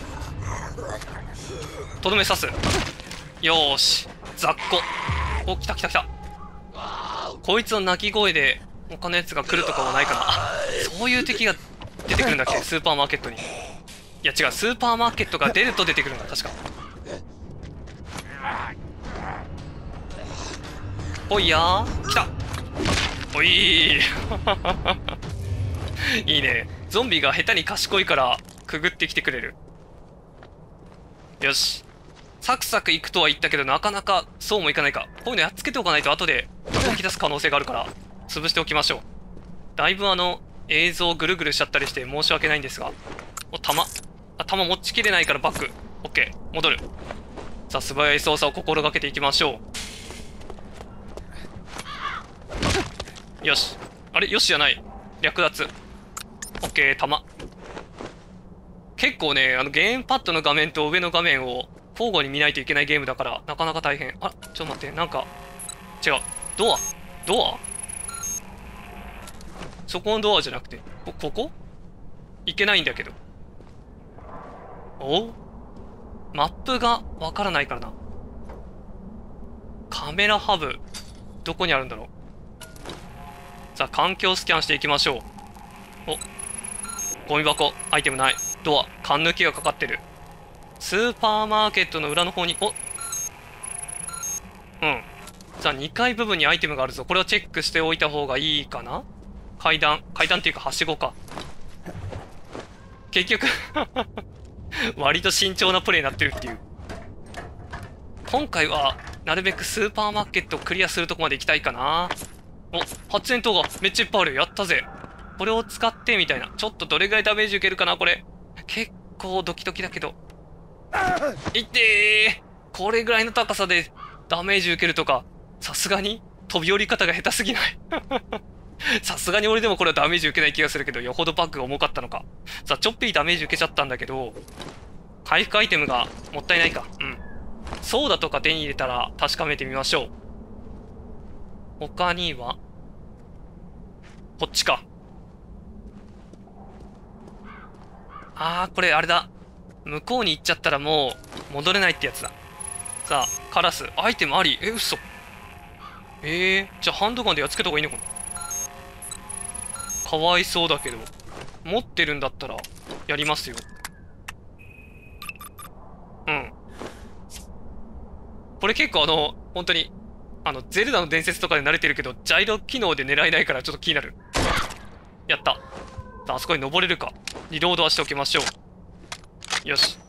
とどめ刺す。よーし。雑魚。お、来た来た来た。こいつの鳴き声で他のやつが来るとかはないかな。あ、そういう敵が出てくるんだっけ、スーパーマーケットに。いや違う、スーパーマーケットが出ると出てくるんだ、確か。おいやー、来た。おいー。いいね。ゾンビが下手に賢いからくぐってきてくれる。よし。サクサクいくとは言ったけど、なかなかそうもいかないか。こういうのやっつけておかないと後で動き出す可能性があるから、潰しておきましょう。だいぶ映像ぐるぐるしちゃったりして申し訳ないんですが。お、弾持ちきれないからバック。オッケー、戻る。さあ、素早い操作を心がけていきましょう。よし。あれ、よしじゃない。略奪。オッケー、弾。結構ね、ゲームパッドの画面と上の画面を交互に見ないといけないゲームだから、なかなか大変。あ、ちょっと待って、なんか、違う。ドアそこのドアじゃなくて、ここいけないんだけど。おう、マップがわからないからな。カメラハブ、どこにあるんだろう。さあ、環境スキャンしていきましょう。お、ゴミ箱、アイテムない。ドア、缶抜きがかかってる。スーパーマーケットの裏の方に、お、うん。さあ、2階部分にアイテムがあるぞ。これをチェックしておいた方がいいかな。階段っていうか、はしごか。結局、割と慎重なプレイになってるっていう。今回は、なるべくスーパーマーケットをクリアするとこまで行きたいかな。お、発煙筒がめっちゃいっぱいある。やったぜ。これを使って、みたいな。ちょっとどれぐらいダメージ受けるかな、これ。結構ドキドキだけど。いってー。これぐらいの高さでダメージ受けるとか、さすがに飛び降り方が下手すぎない。さすがに俺でもこれはダメージ受けない気がするけど、よほどバッグが重かったのか。さあ、ちょっぴりダメージ受けちゃったんだけど、回復アイテムがもったいないか。うん。ソーダとか手に入れたら確かめてみましょう。他には、こっちか。これあれだ。向こうに行っちゃったらもう戻れないってやつだ。さあ、カラス、アイテムあり。嘘。じゃあハンドガンでやっつけた方がいいのかな。かわいそうだけど。持ってるんだったら、やりますよ。うん。これ結構本当に、ゼルダの伝説とかで慣れてるけど、ジャイロ機能で狙えないからちょっと気になる。やった。さあ、あそこに登れるか。リロードはしておきましょう。よし。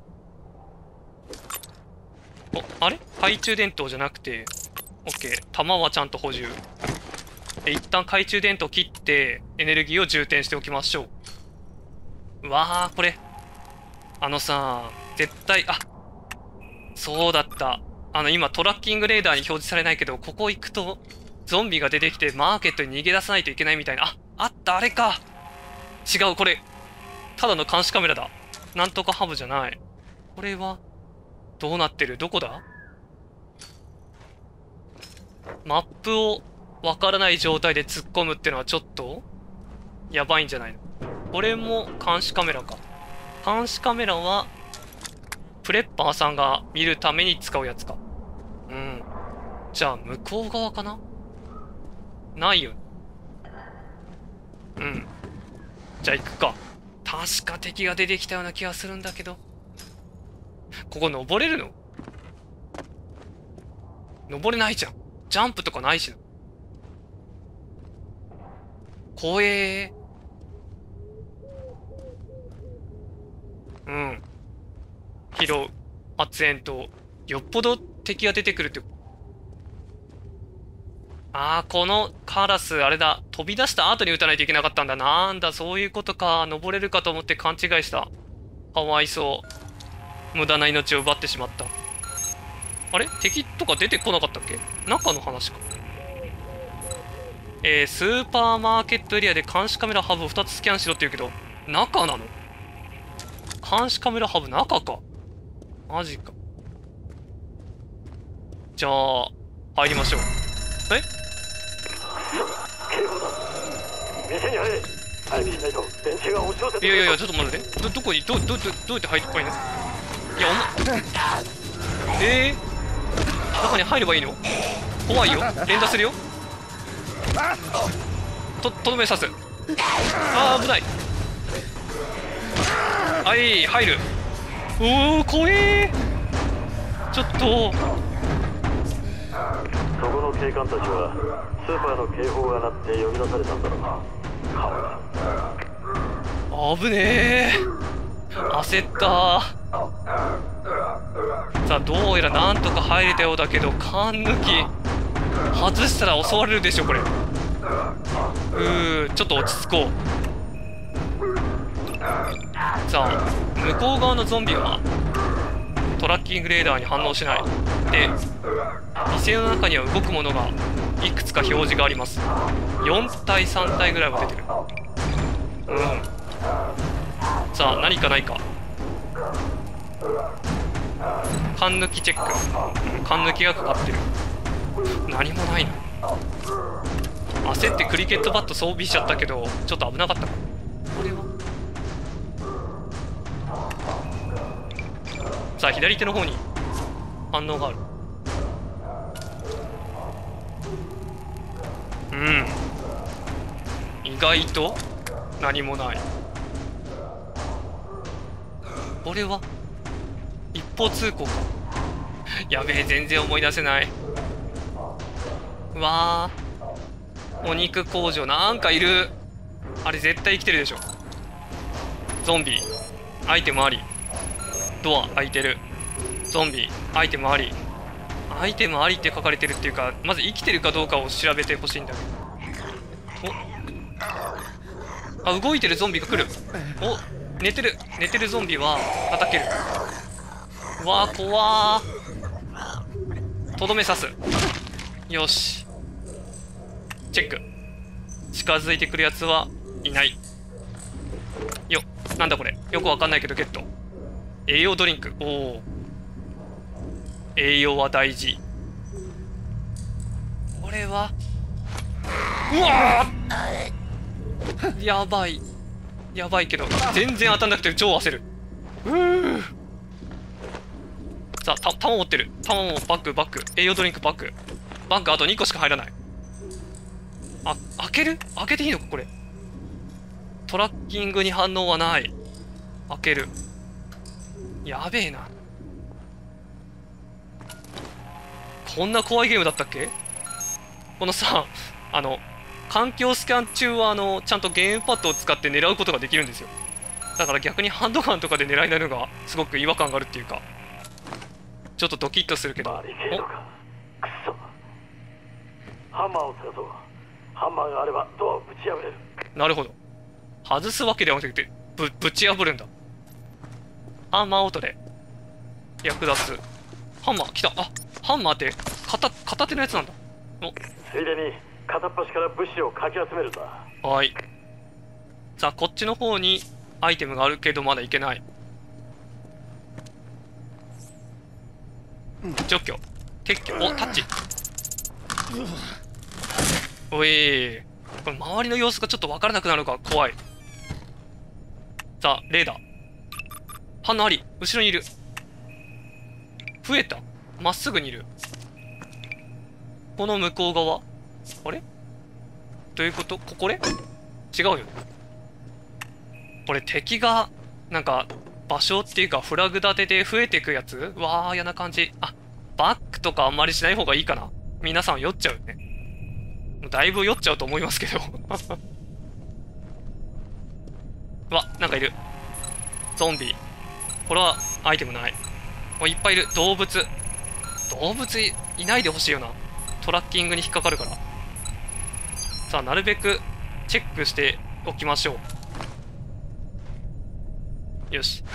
お、あれ懐中電灯じゃなくて、オッケー。弾はちゃんと補充。一旦懐中電灯切って、エネルギーを充填しておきましょう。うわー、これ。さ、絶対、そうだった。今トラッキングレーダーに表示されないけど、ここ行くと、ゾンビが出てきて、マーケットに逃げ出さないといけないみたいな。あった、あれか。違う、これ。ただの監視カメラだ。なんとかハブじゃない。これは、どうなってる？どこだ？マップをわからない状態で突っ込むってのはちょっと、やばいんじゃないの？これも監視カメラか。監視カメラは、プレッパーさんが見るために使うやつか。うん。じゃあ、向こう側かな？ないよ。うん。じゃあ行くか。確か敵が出てきたような気がするんだけど。ここ登れるの？登れないじゃん。ジャンプとかないしな。怖えー。うん。拾う。発煙筒。よっぽど敵が出てくるって。 あー、このカラス、あれだ。飛び出した後に撃たないといけなかったんだ。なんだ、そういうことか。登れるかと思って勘違いした。かわいそう。無駄な命を奪ってしまった。あれ敵とか出てこなかったっけ？中の話か。スーパーマーケットエリアで監視カメラハブを2つスキャンしろって言うけど、中なの？監視カメラハブ中か。マジか。じゃあ、入りましょう。え？ 店に入れ。早くしないと電柱が押し寄せて。 いや、ちょっと待って。どこに、どうやって入ってこいの？いや、中に入ればいいの？怖いよ。連打するよ。とどめ刺す。あー、危ない。はい、入る。おお、怖えー。ちょっと。 そこの警官たちはスーパーの警報が鳴って呼び出されたんだろうな。 危ねえ。焦った。さあ、どうやらなんとか入れたようだけど、缶抜き外したら襲われるでしょこれ。ちょっと落ち着こう。さあ、向こう側のゾンビはトラッキングレーダーに反応しない。で、店の中には動くものがいくつか表示があります。4体3体ぐらいは出てる。さあ、何かないか。缶抜きチェック。缶抜きがかかってる。何もないな。焦ってクリケットバット装備しちゃったけど、ちょっと危なかったか。これはさあ、左手の方に反応がある。意外と何もない。これは一方通行か。やべえ、全然思い出せない。うわー、お肉工場なんかいる。あれ絶対生きてるでしょ。ゾンビ、アイテムあり。ドア開いてる。ゾンビ、アイテムあり。アイテムありって書かれてるっていうか、まず生きてるかどうかを調べてほしいんだけど。あ、動いてるゾンビが来る。寝てるゾンビは叩ける。うわー、怖ー。とどめ刺す。よし、チェック。近づいてくるやつはいない。よ、なんだこれ。よくわかんないけどゲット。栄養ドリンク。おお、栄養は大事。これは、うわー、やばいけど全然当たんなくて超焦る。さあ、弾持ってる。弾もバッグ。栄養ドリンクバッグあと2個しか入らない。開けていいのかこれ。トラッキングに反応はない。開ける。やべえな。こんな怖いゲームだったっけ？このさ、環境スキャン中はちゃんとゲームパッドを使って狙うことができるんですよ。だから逆にハンドガンとかで狙いになるのがすごく違和感があるっていうか、ちょっとドキッとするけど。 バリケードか。くそ。ハンマーを探そう。ハンマーがあればドアをぶち破れる。 なるほど。外すわけではなくてぶち破るんだ。ハンマー音で役立つ。ハンマー来た。あ、ハンマーって片手のやつなんだ。 ついでに片っ端から物資をかき集めるんだ。 はい。さあ、こっちの方にアイテムがあるけどまだいけない。除去、撤去。お、タッチ。おい、これ周りの様子がちょっと分からなくなるのが怖い。さあ、レーダー。反応あり。後ろにいる。増えた。まっすぐにいる。この向こう側。あれどういうこと？これ違うよね。これ敵がなんか場所っていうかフラグ立てで増えていくやつ。わー、嫌な感じ。あ、バックとかあんまりしない方がいいかな。皆さん酔っちゃうよね。だいぶ酔っちゃうと思いますけどうわ、なんかいる。ゾンビ。これはアイテムない。いっぱいいる。動物いないでほしいよな。トラッキングに引っかかるから。 さあ、なるべくチェックしておきましょう。よし。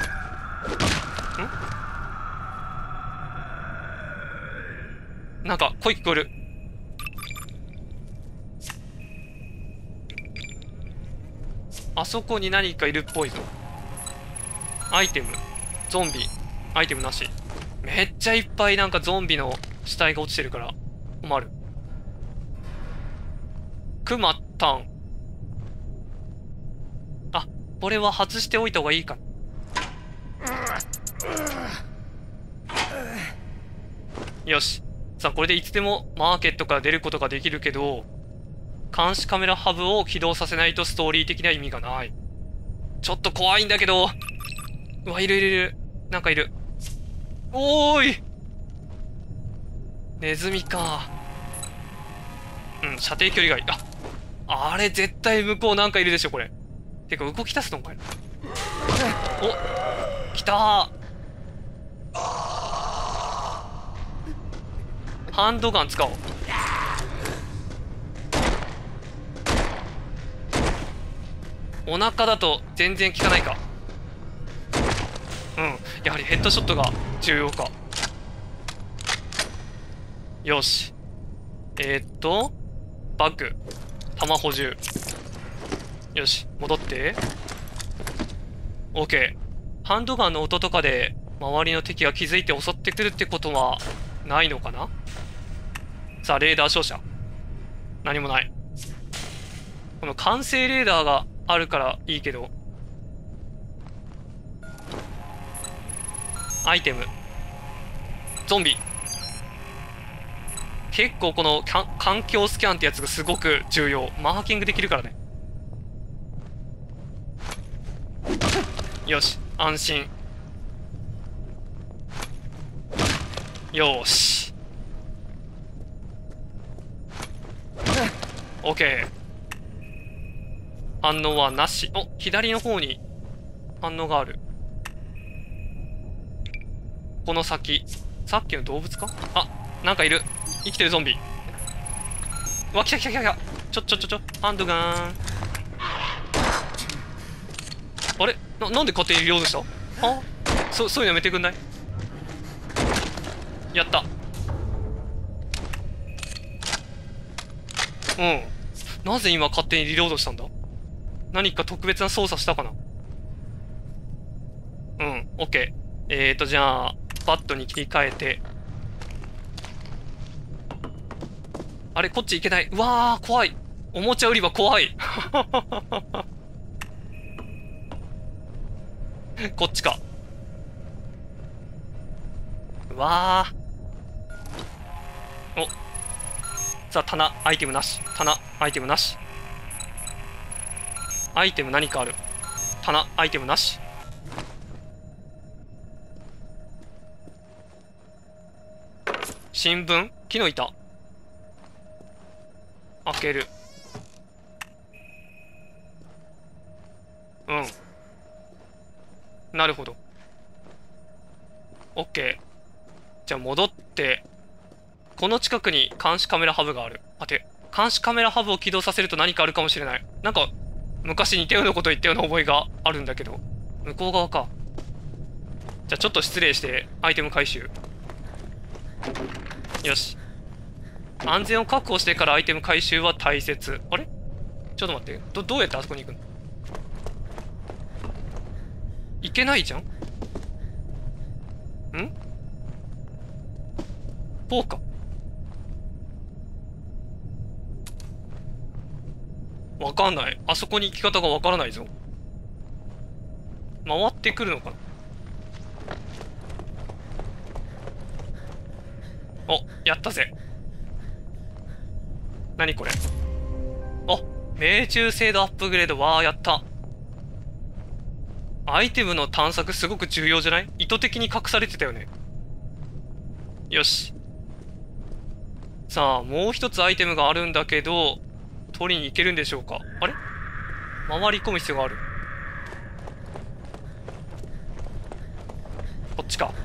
なんか声聞こえる。あそこに何かいるっぽいぞ。アイテム、ゾンビ、アイテムなし。めっちゃいっぱいなんかゾンビの死体が落ちてるから困る。クマタン。あ、これは外しておいた方がいいか。よし。さあ、これでいつでもマーケットから出ることができるけど、監視カメラハブを起動させないとストーリー的には意味がない。ちょっと怖いんだけど。うわ、いるいるいる。なんかいる。おーい。ネズミか。うん、射程距離がいい。あれ絶対向こうなんかいるでしょ、これ。てか、動き出すのかよ。お、来たー。ハンドガン使おう。お腹だと全然効かないか。うん、やはりヘッドショットが重要か。よし。バッグ。弾補充。よし、戻って。OK。ハンドガンの音とかで周りの敵が気づいて襲ってくるってことはないのかな。さあ、レーダー照射。何もない。この完成レーダーがあるからいいけど。アイテム。ゾンビ。結構この環境スキャンってやつがすごく重要。マーキングできるからね。よし、安心。よーし。OK。反応はなし。お、左の方に反応がある。この先。さっきの動物か？あ、なんかいる。生きてるゾンビ。うわ、来た来た来た来た。ハンドガン。あれ？なんで勝手にリロードした？は？そういうのやめてくんない？やった。うん。なぜ今勝手にリロードしたんだ？何か特別な操作したかな？うん、オッケー。じゃあ、バットに切り替えて。あれ、こっち行けない。うわー、怖い。おもちゃ売り場怖い。こっちか。うわー。お。さあ、棚、アイテムなし。棚、アイテムなし。アイテム何かある。棚、アイテムなし。新聞？木の板。開ける。うん。なるほど。オッケー。じゃあ戻って、この近くに監視カメラハブがある。待て、監視カメラハブを起動させると何かあるかもしれない。なんか、昔似たようなこと言ったような覚えがあるんだけど。向こう側か。じゃあちょっと失礼して、アイテム回収。よし。安全を確保してからアイテム回収は大切。あれ？ちょっと待って。どうやってあそこに行くの？行けないじゃん？こうか。わかんない。あそこに行き方がわからないぞ。回ってくるのかな？お、やったぜ。何これ？あ、命中精度アップグレード。わー、やった。アイテムの探索すごく重要じゃない？意図的に隠されてたよね。よし。さあ、もう一つアイテムがあるんだけど、取りに行けるんでしょうか？あれ？回り込む必要がある。こっちか。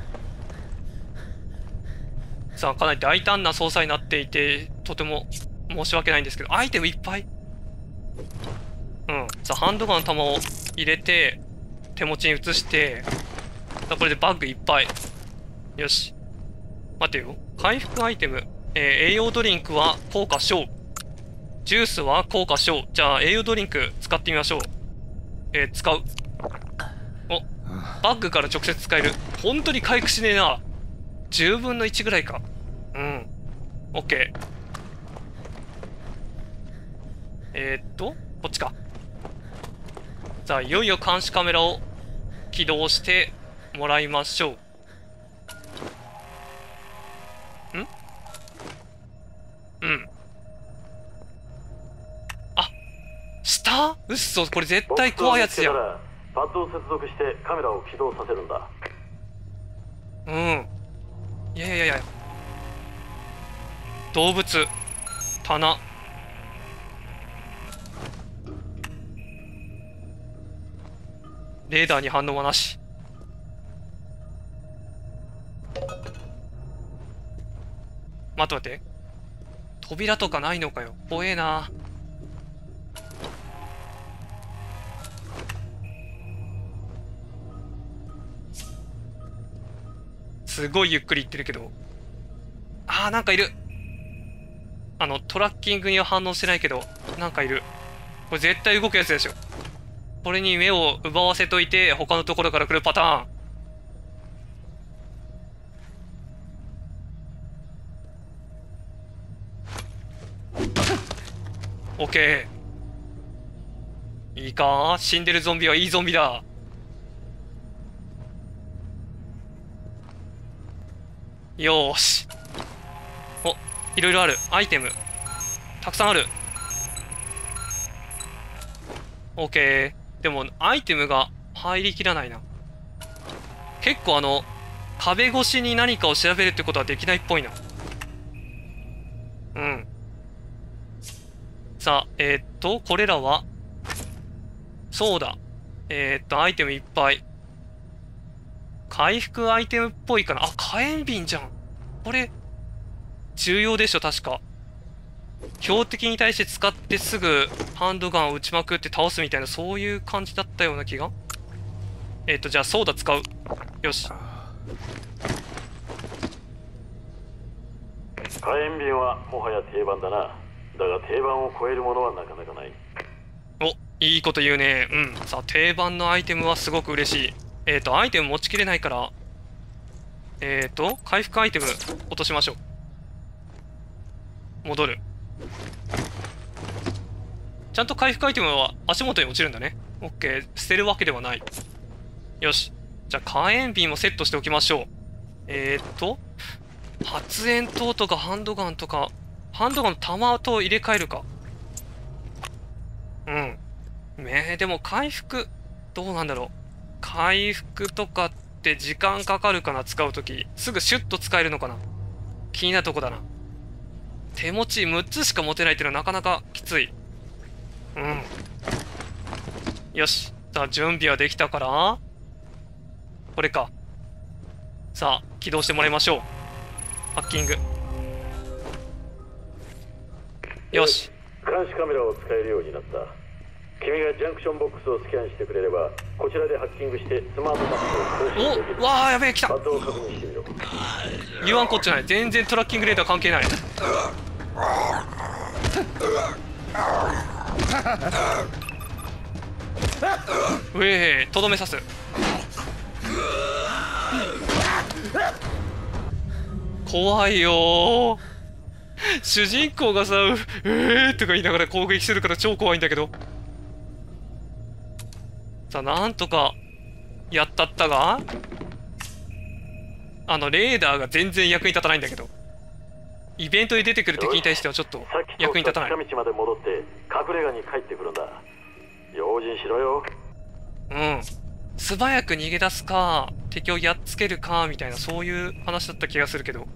さあ、かなり大胆な操作になっていて、とても申し訳ないんですけど、アイテムいっぱい。 ん。さあ、ハンドガンの弾を入れて、手持ちに移して、これでバッグいっぱい。よし。待てよ。回復アイテム。栄養ドリンクは効果小。ジュースは効果小。じゃあ、栄養ドリンク使ってみましょう。使う。お、バッグから直接使える。本当に回復しねえな。10分の1ぐらいか。うん。オッケー。こっちか。さあ、いよいよ監視カメラを起動してもらいましょう。うん。あ、下？うっそ、これ絶対怖いやつじゃん。 パッドを接続してカメラを起動させるんだ。 うん。いやいやいや。動物。棚。レーダーに反応はなし。待って待って。扉とかないのかよ。怖えな。すごいゆっくり行ってるけど。あー、なんかいる。トラッキングには反応してないけど、なんかいる。これ絶対動くやつでしょ。これに目を奪わせといて、他のところから来るパターン。オッケー。いいか？死んでるゾンビはいいゾンビだ。よーし。お、いろいろある。アイテム。たくさんある。オッケー。でも、アイテムが入りきらないな。結構壁越しに何かを調べるってことはできないっぽいな。うん。さあ、これらは、そうだ。アイテムいっぱい。回復アイテムっぽいかな。あ、火炎瓶じゃん。これ、重要でしょ、確か。標的に対して使ってすぐハンドガンを撃ちまくって倒すみたいな、そういう感じだったような気が。じゃあ、ソーダ使う。よし。 火炎瓶はもはや定番だな。だが定番を超えるものはなかなかない。 お、いいこと言うね。うん。さあ、定番のアイテムはすごく嬉しい。アイテム持ちきれないから、回復アイテム落としましょう。戻る。ちゃんと回復アイテムは足元に落ちるんだね。オッケー。捨てるわけではない。よし。じゃあ火炎瓶もセットしておきましょう。発煙筒とかハンドガンとか、ハンドガンの弾と入れ替えるか。うん。でも回復、どうなんだろう。回復とかって時間かかるかな、使うとき。すぐシュッと使えるのかな。気になるとこだな。手持ち6つしか持てないっていうのはなかなかきつい。うん。よし。さあ、準備はできたから、これか。さあ、起動してもらいましょう。ハッキング。よし。 監視カメラを使えるようになった。君がジャンクションボックスをスキャンしてくれれば、こちらでハッキングしてスマートマップを更新できる。 お、わあ、やべえ、来た。 パッドを確認してみろ。 言わんこっちゃない。全然トラッキングレーダー関係ない。うえー、とどめさす。怖いよー。主人公がさ、とか言いながら攻撃するから超怖いんだけど。さあ、なんとかやったったが、レーダーが全然役に立たないんだけど。イベントで出てくる敵に対してはちょっと役に立たない。 さっき通った近道まで戻って隠れ家に帰ってくるんだ。用心しろよ。 うん。素早く逃げ出すか、敵をやっつけるか、みたいな、そういう話だった気がするけど。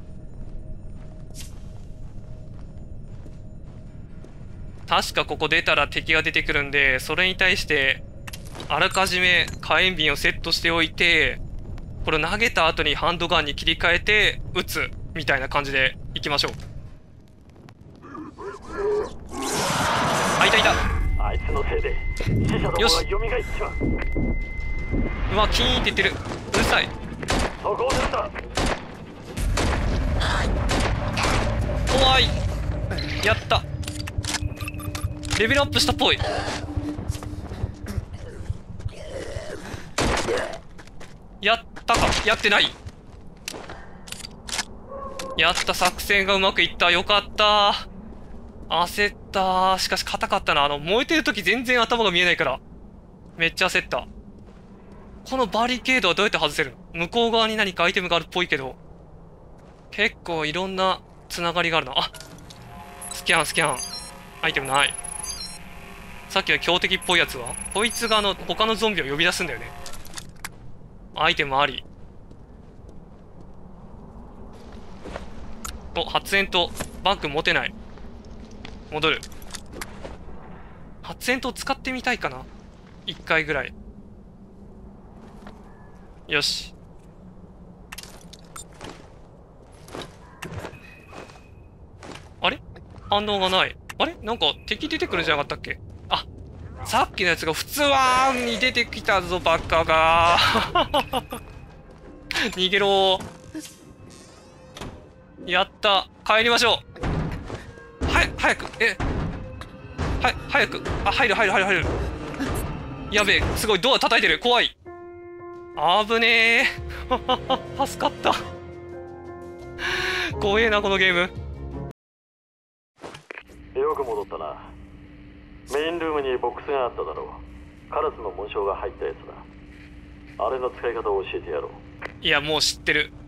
確かここ出たら敵が出てくるんで、それに対して、あらかじめ火炎瓶をセットしておいて、これを投げた後にハンドガンに切り替えて、撃つ、みたいな感じでいきましょう。あ、いたいた。 あいつのせいでよし。 よみがえっちまう。 うわ、キーンって言ってる。うるさい。 そこを出るんだ。 怖い。やった。レベルアップしたっぽい。やったか。やってない。やった。作戦がうまくいった。よかった。焦った。しかし硬かったな。燃えてる時全然頭が見えないからめっちゃ焦った。このバリケードはどうやって外せるの？向こう側に何かアイテムがあるっぽいけど、結構いろんなつながりがあるな。あ、スキャンスキャン。アイテムない。さっきの強敵っぽいやつはこいつが他のゾンビを呼び出すんだよね。アイテムあり。お、発煙筒。バッグ持てない。戻る。発煙筒使ってみたいかな。1回ぐらい。よし。あれ？反応がない。あれ？なんか敵出てくるんじゃなかったっけ？あ、さっきのやつが普通はに出てきたぞ、バカが。逃げろ。やった。帰りましょう。早く。早く。あ、入る。やべえ、すごい、ドア叩いてる。怖い。危ねえ。助かった。怖えな、このゲーム。 よく戻ったな。メインルームにボックスがあっただろう。カラスの紋章が入ったやつだ。あれの使い方を教えてやろう。 いや、もう知ってる。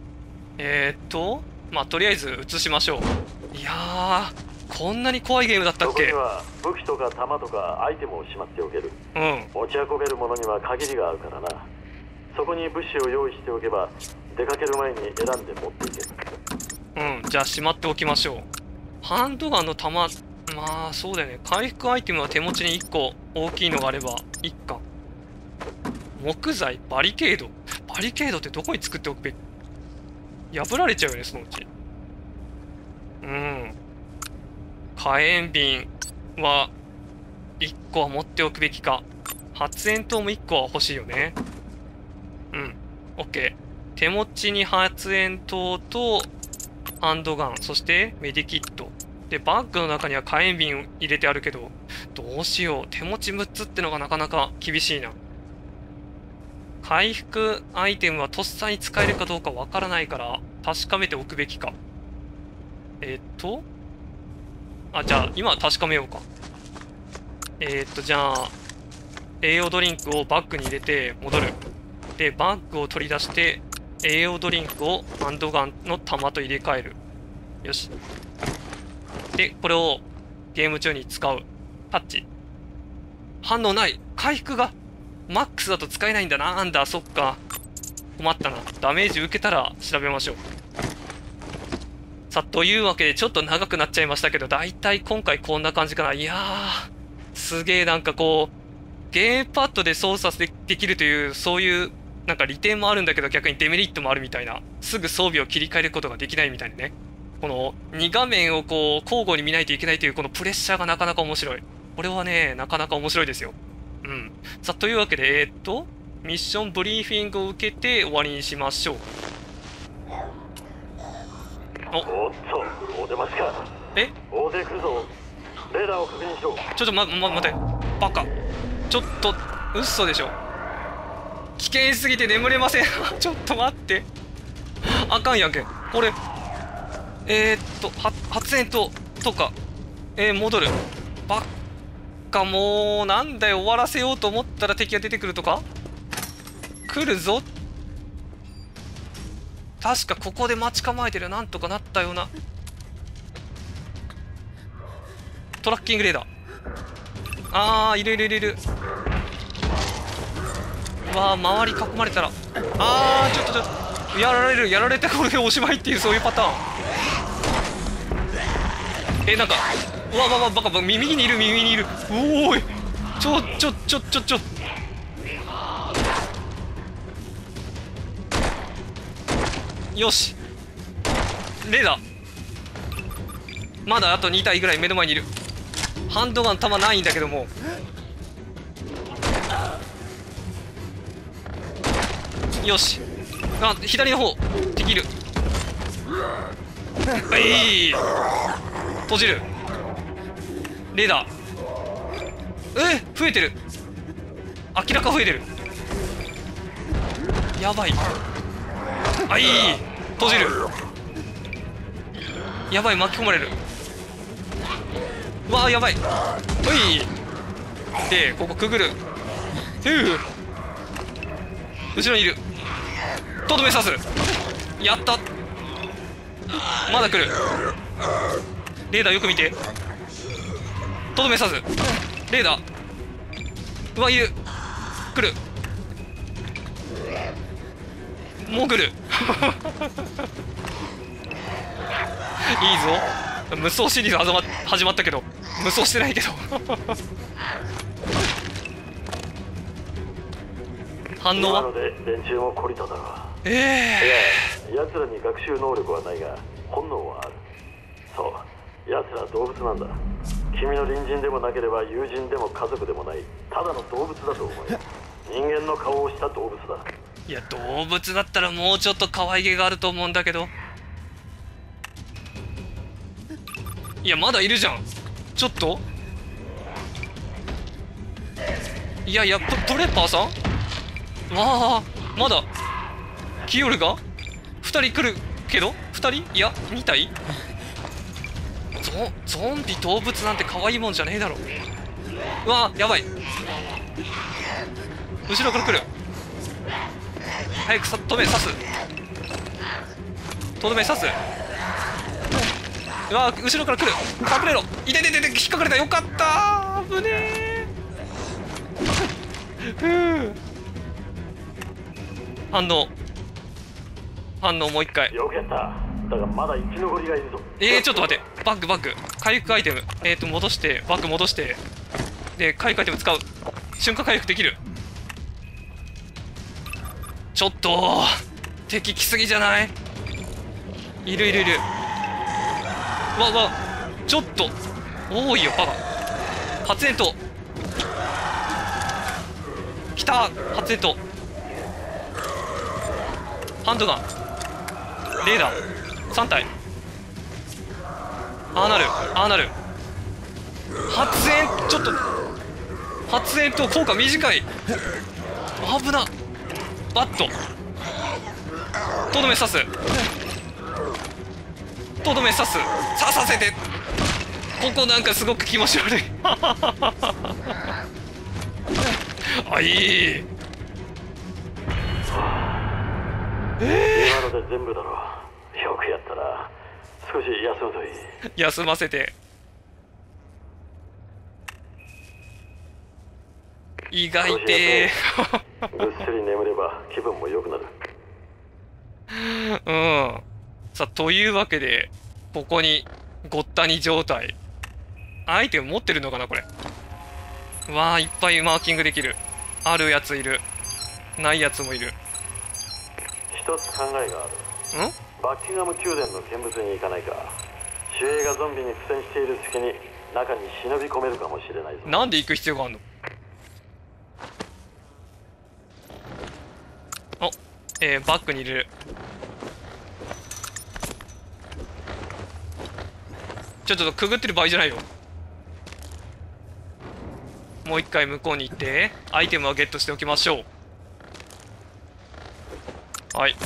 まあ、とりあえず移しましょう。いやー、こんなに怖いゲームだったっけ？ そこには武器とか弾とかアイテムをしまっておける。 うん。 持ち運べるものには限りがあるからな。そこに物資を用意しておけば出かける前に選んで持っていける。 うん、じゃあしまっておきましょう。ハンドガンの弾、まあそうだよね。回復アイテムは手持ちに1個大きいのがあればいっか。木材、バリケード。バリケードってどこに作っておくべき？破られちゃうよね、そのうち。うん。火炎瓶は1個は持っておくべきか。発煙筒も1個は欲しいよね。うん。OK。手持ちに発煙筒とハンドガン、そしてメディキット。で、バッグの中には火炎瓶を入れてあるけど、どうしよう。手持ち6つってのがなかなか厳しいな。回復アイテムはとっさに使えるかどうかわからないから確かめておくべきか。あ、じゃあ今確かめようか。じゃあ栄養ドリンクをバッグに入れて戻る。で、バッグを取り出して栄養ドリンクをハンドガンの弾と入れ替える。よし。で、これをゲーム中に使う。タッチ。反応ない。回復がマックスだと使えないんだな。なんだ、そっか。困ったな。ダメージ受けたら調べましょう。さあ、というわけでちょっと長くなっちゃいましたけど、だいたい今回こんな感じかな。いやー、すげえなんかこう、ゲームパッドで操作できるという、そういうなんか利点もあるんだけど逆にデメリットもあるみたいな。すぐ装備を切り替えることができないみたいなね。この2画面をこう交互に見ないといけないというこのプレッシャーがなかなか面白い。これはね、なかなか面白いですよ。うん。さあ、というわけで、ミッションブリーフィングを受けて終わりにしましょう。 おっと、お出ましか。 え？ 大勢来るぞ。レーダーを確認しろ。 ちょっと待て。バカ。ちょっと、嘘でしょ。危険すぎて眠れません。ちょっと待って。あかんやんけ。これ、発煙筒とか、戻る。バッカ、もう、なんだよ、終わらせようと思ったら敵が出てくるとか？来るぞ。確かここで待ち構えてる。なんとかなったような。トラッキングレーダー。あー、いる。うわー、周り囲まれたら。あー、ちょっと、やられてこれでおしまいっていう、そういうパターン。なんか、うわ、バカ、右にいる。おーい。ちょ。よし。レーダー。まだあと2体ぐらい目の前にいる。ハンドガン弾ないんだけども。 よし。あ、左の方できる。はい、閉じる。レーダー、増えてる。明らか増えてる。やばい。はい、閉じる。やばい、巻き込まれる。うわー、やばい。ほいで、ここくぐる。後ろにいる。とどめ刺す。やった。まだ来る。レーダーよく見て。とどめ刺す。レーダー、うわ、いる。来る。もう来る。いいぞ。無双シリーズ始まったけど無双してないけど。反応は今ので連中も懲りただろう。いや、奴らに学習能力はないが本能はある。そう奴らは動物なんだ。君の隣人でもなければ友人でも家族でもないただの動物だと思え。人間の顔をした動物だ。 いや、動物だったらもうちょっと可愛げがあると思うんだけど。いや、まだいるじゃん。ちょっと、いやいや、プレッパーさん、わあ、まだキヨルが2人来るけど、2人、いや2体。ゾンビ動物なんて可愛いもんじゃねえだろ。うわー、やばい。後ろから来る。早くとめ刺す。とどめ刺す。うわー、後ろから来る。隠れろ。いてててて、引っかかれた。よかったー、危ねえ。ふう。反応もう一回。 よくやった。だがまだ生き残りがいるぞ。 ちょっと待って。バッグ回復アイテム、戻して、バッグ戻して、で回復アイテム使う。瞬間回復できる。ちょっと敵来すぎじゃない？いる。わちょっと多いよバカ。発煙筒来た。発煙筒、ハンドガン、レーダー3体。ああなる。発煙、ちょっと発煙筒効果短い。危な。バットとどめ刺す。とどめ刺す。刺させて。ここなんかすごく気持ち悪い。あ、いい。 今ので全部だろう。よくやったな。少し休むといい。 休ませて。意外てぐっすり眠れば気分も良くなる。 うん。さあ、というわけでここにごったに状態。アイテム持ってるのかなこれ。わあ、いっぱいマーキングできる。あるやついる、ないやつもいる。 一つ考えがある。バッキンガム宮殿の見物に行かないか。守衛がゾンビに苦戦している隙に中に忍び込めるかもしれないぞ。 なんで行く必要があるの？バッグに入れる。ちょっとくぐってる場合じゃないよ。もう一回向こうに行ってアイテムはゲットしておきましょう。はい。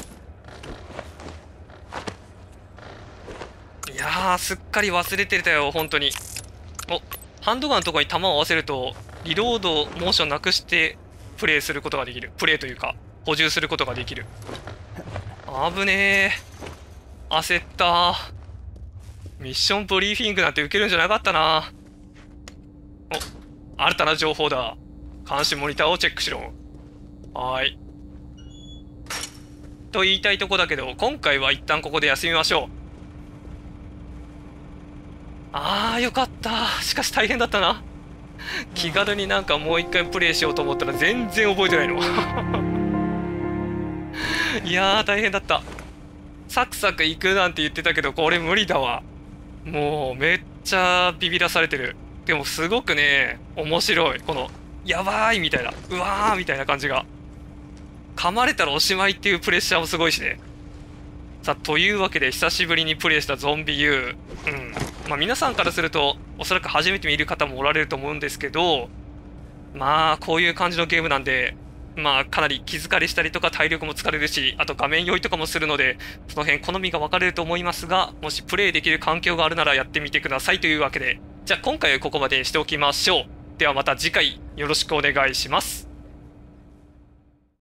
いやー、すっかり忘れてたよ本当に。ハンドガンのところに弾を合わせるとリロードモーションなくしてプレイすることができる。プレイというか補充することができる。危ねえ、焦った。ミッションブリーフィングなんて受けるんじゃなかったな。新たな情報だ。監視モニターをチェックしろ。はーい。と言いたいとこだけど、今回は一旦ここで休みましょう。あー、よかった。しかし大変だったな。気軽になんかもう一回プレイしようと思ったら全然覚えてないの。いやー、大変だった。サクサクいくなんて言ってたけど、これ無理だわ。もうめっちゃビビらされてる。でもすごくね、面白い。このやばーいみたいな、うわーみたいな感じが噛まれたらおしまいっていうプレッシャーもすごいしね。さあ、というわけで久しぶりにプレイしたゾンビ U。まあ皆さんからすると、おそらく初めて見る方もおられると思うんですけど、まあこういう感じのゲームなんで、まあかなり気疲れしたりとか体力も疲れるし、あと画面酔いとかもするので、その辺好みが分かれると思いますが、もしプレイできる環境があるならやってみてくださいというわけで、じゃあ今回はここまでにしておきましょう。ではまた次回よろしくお願いします。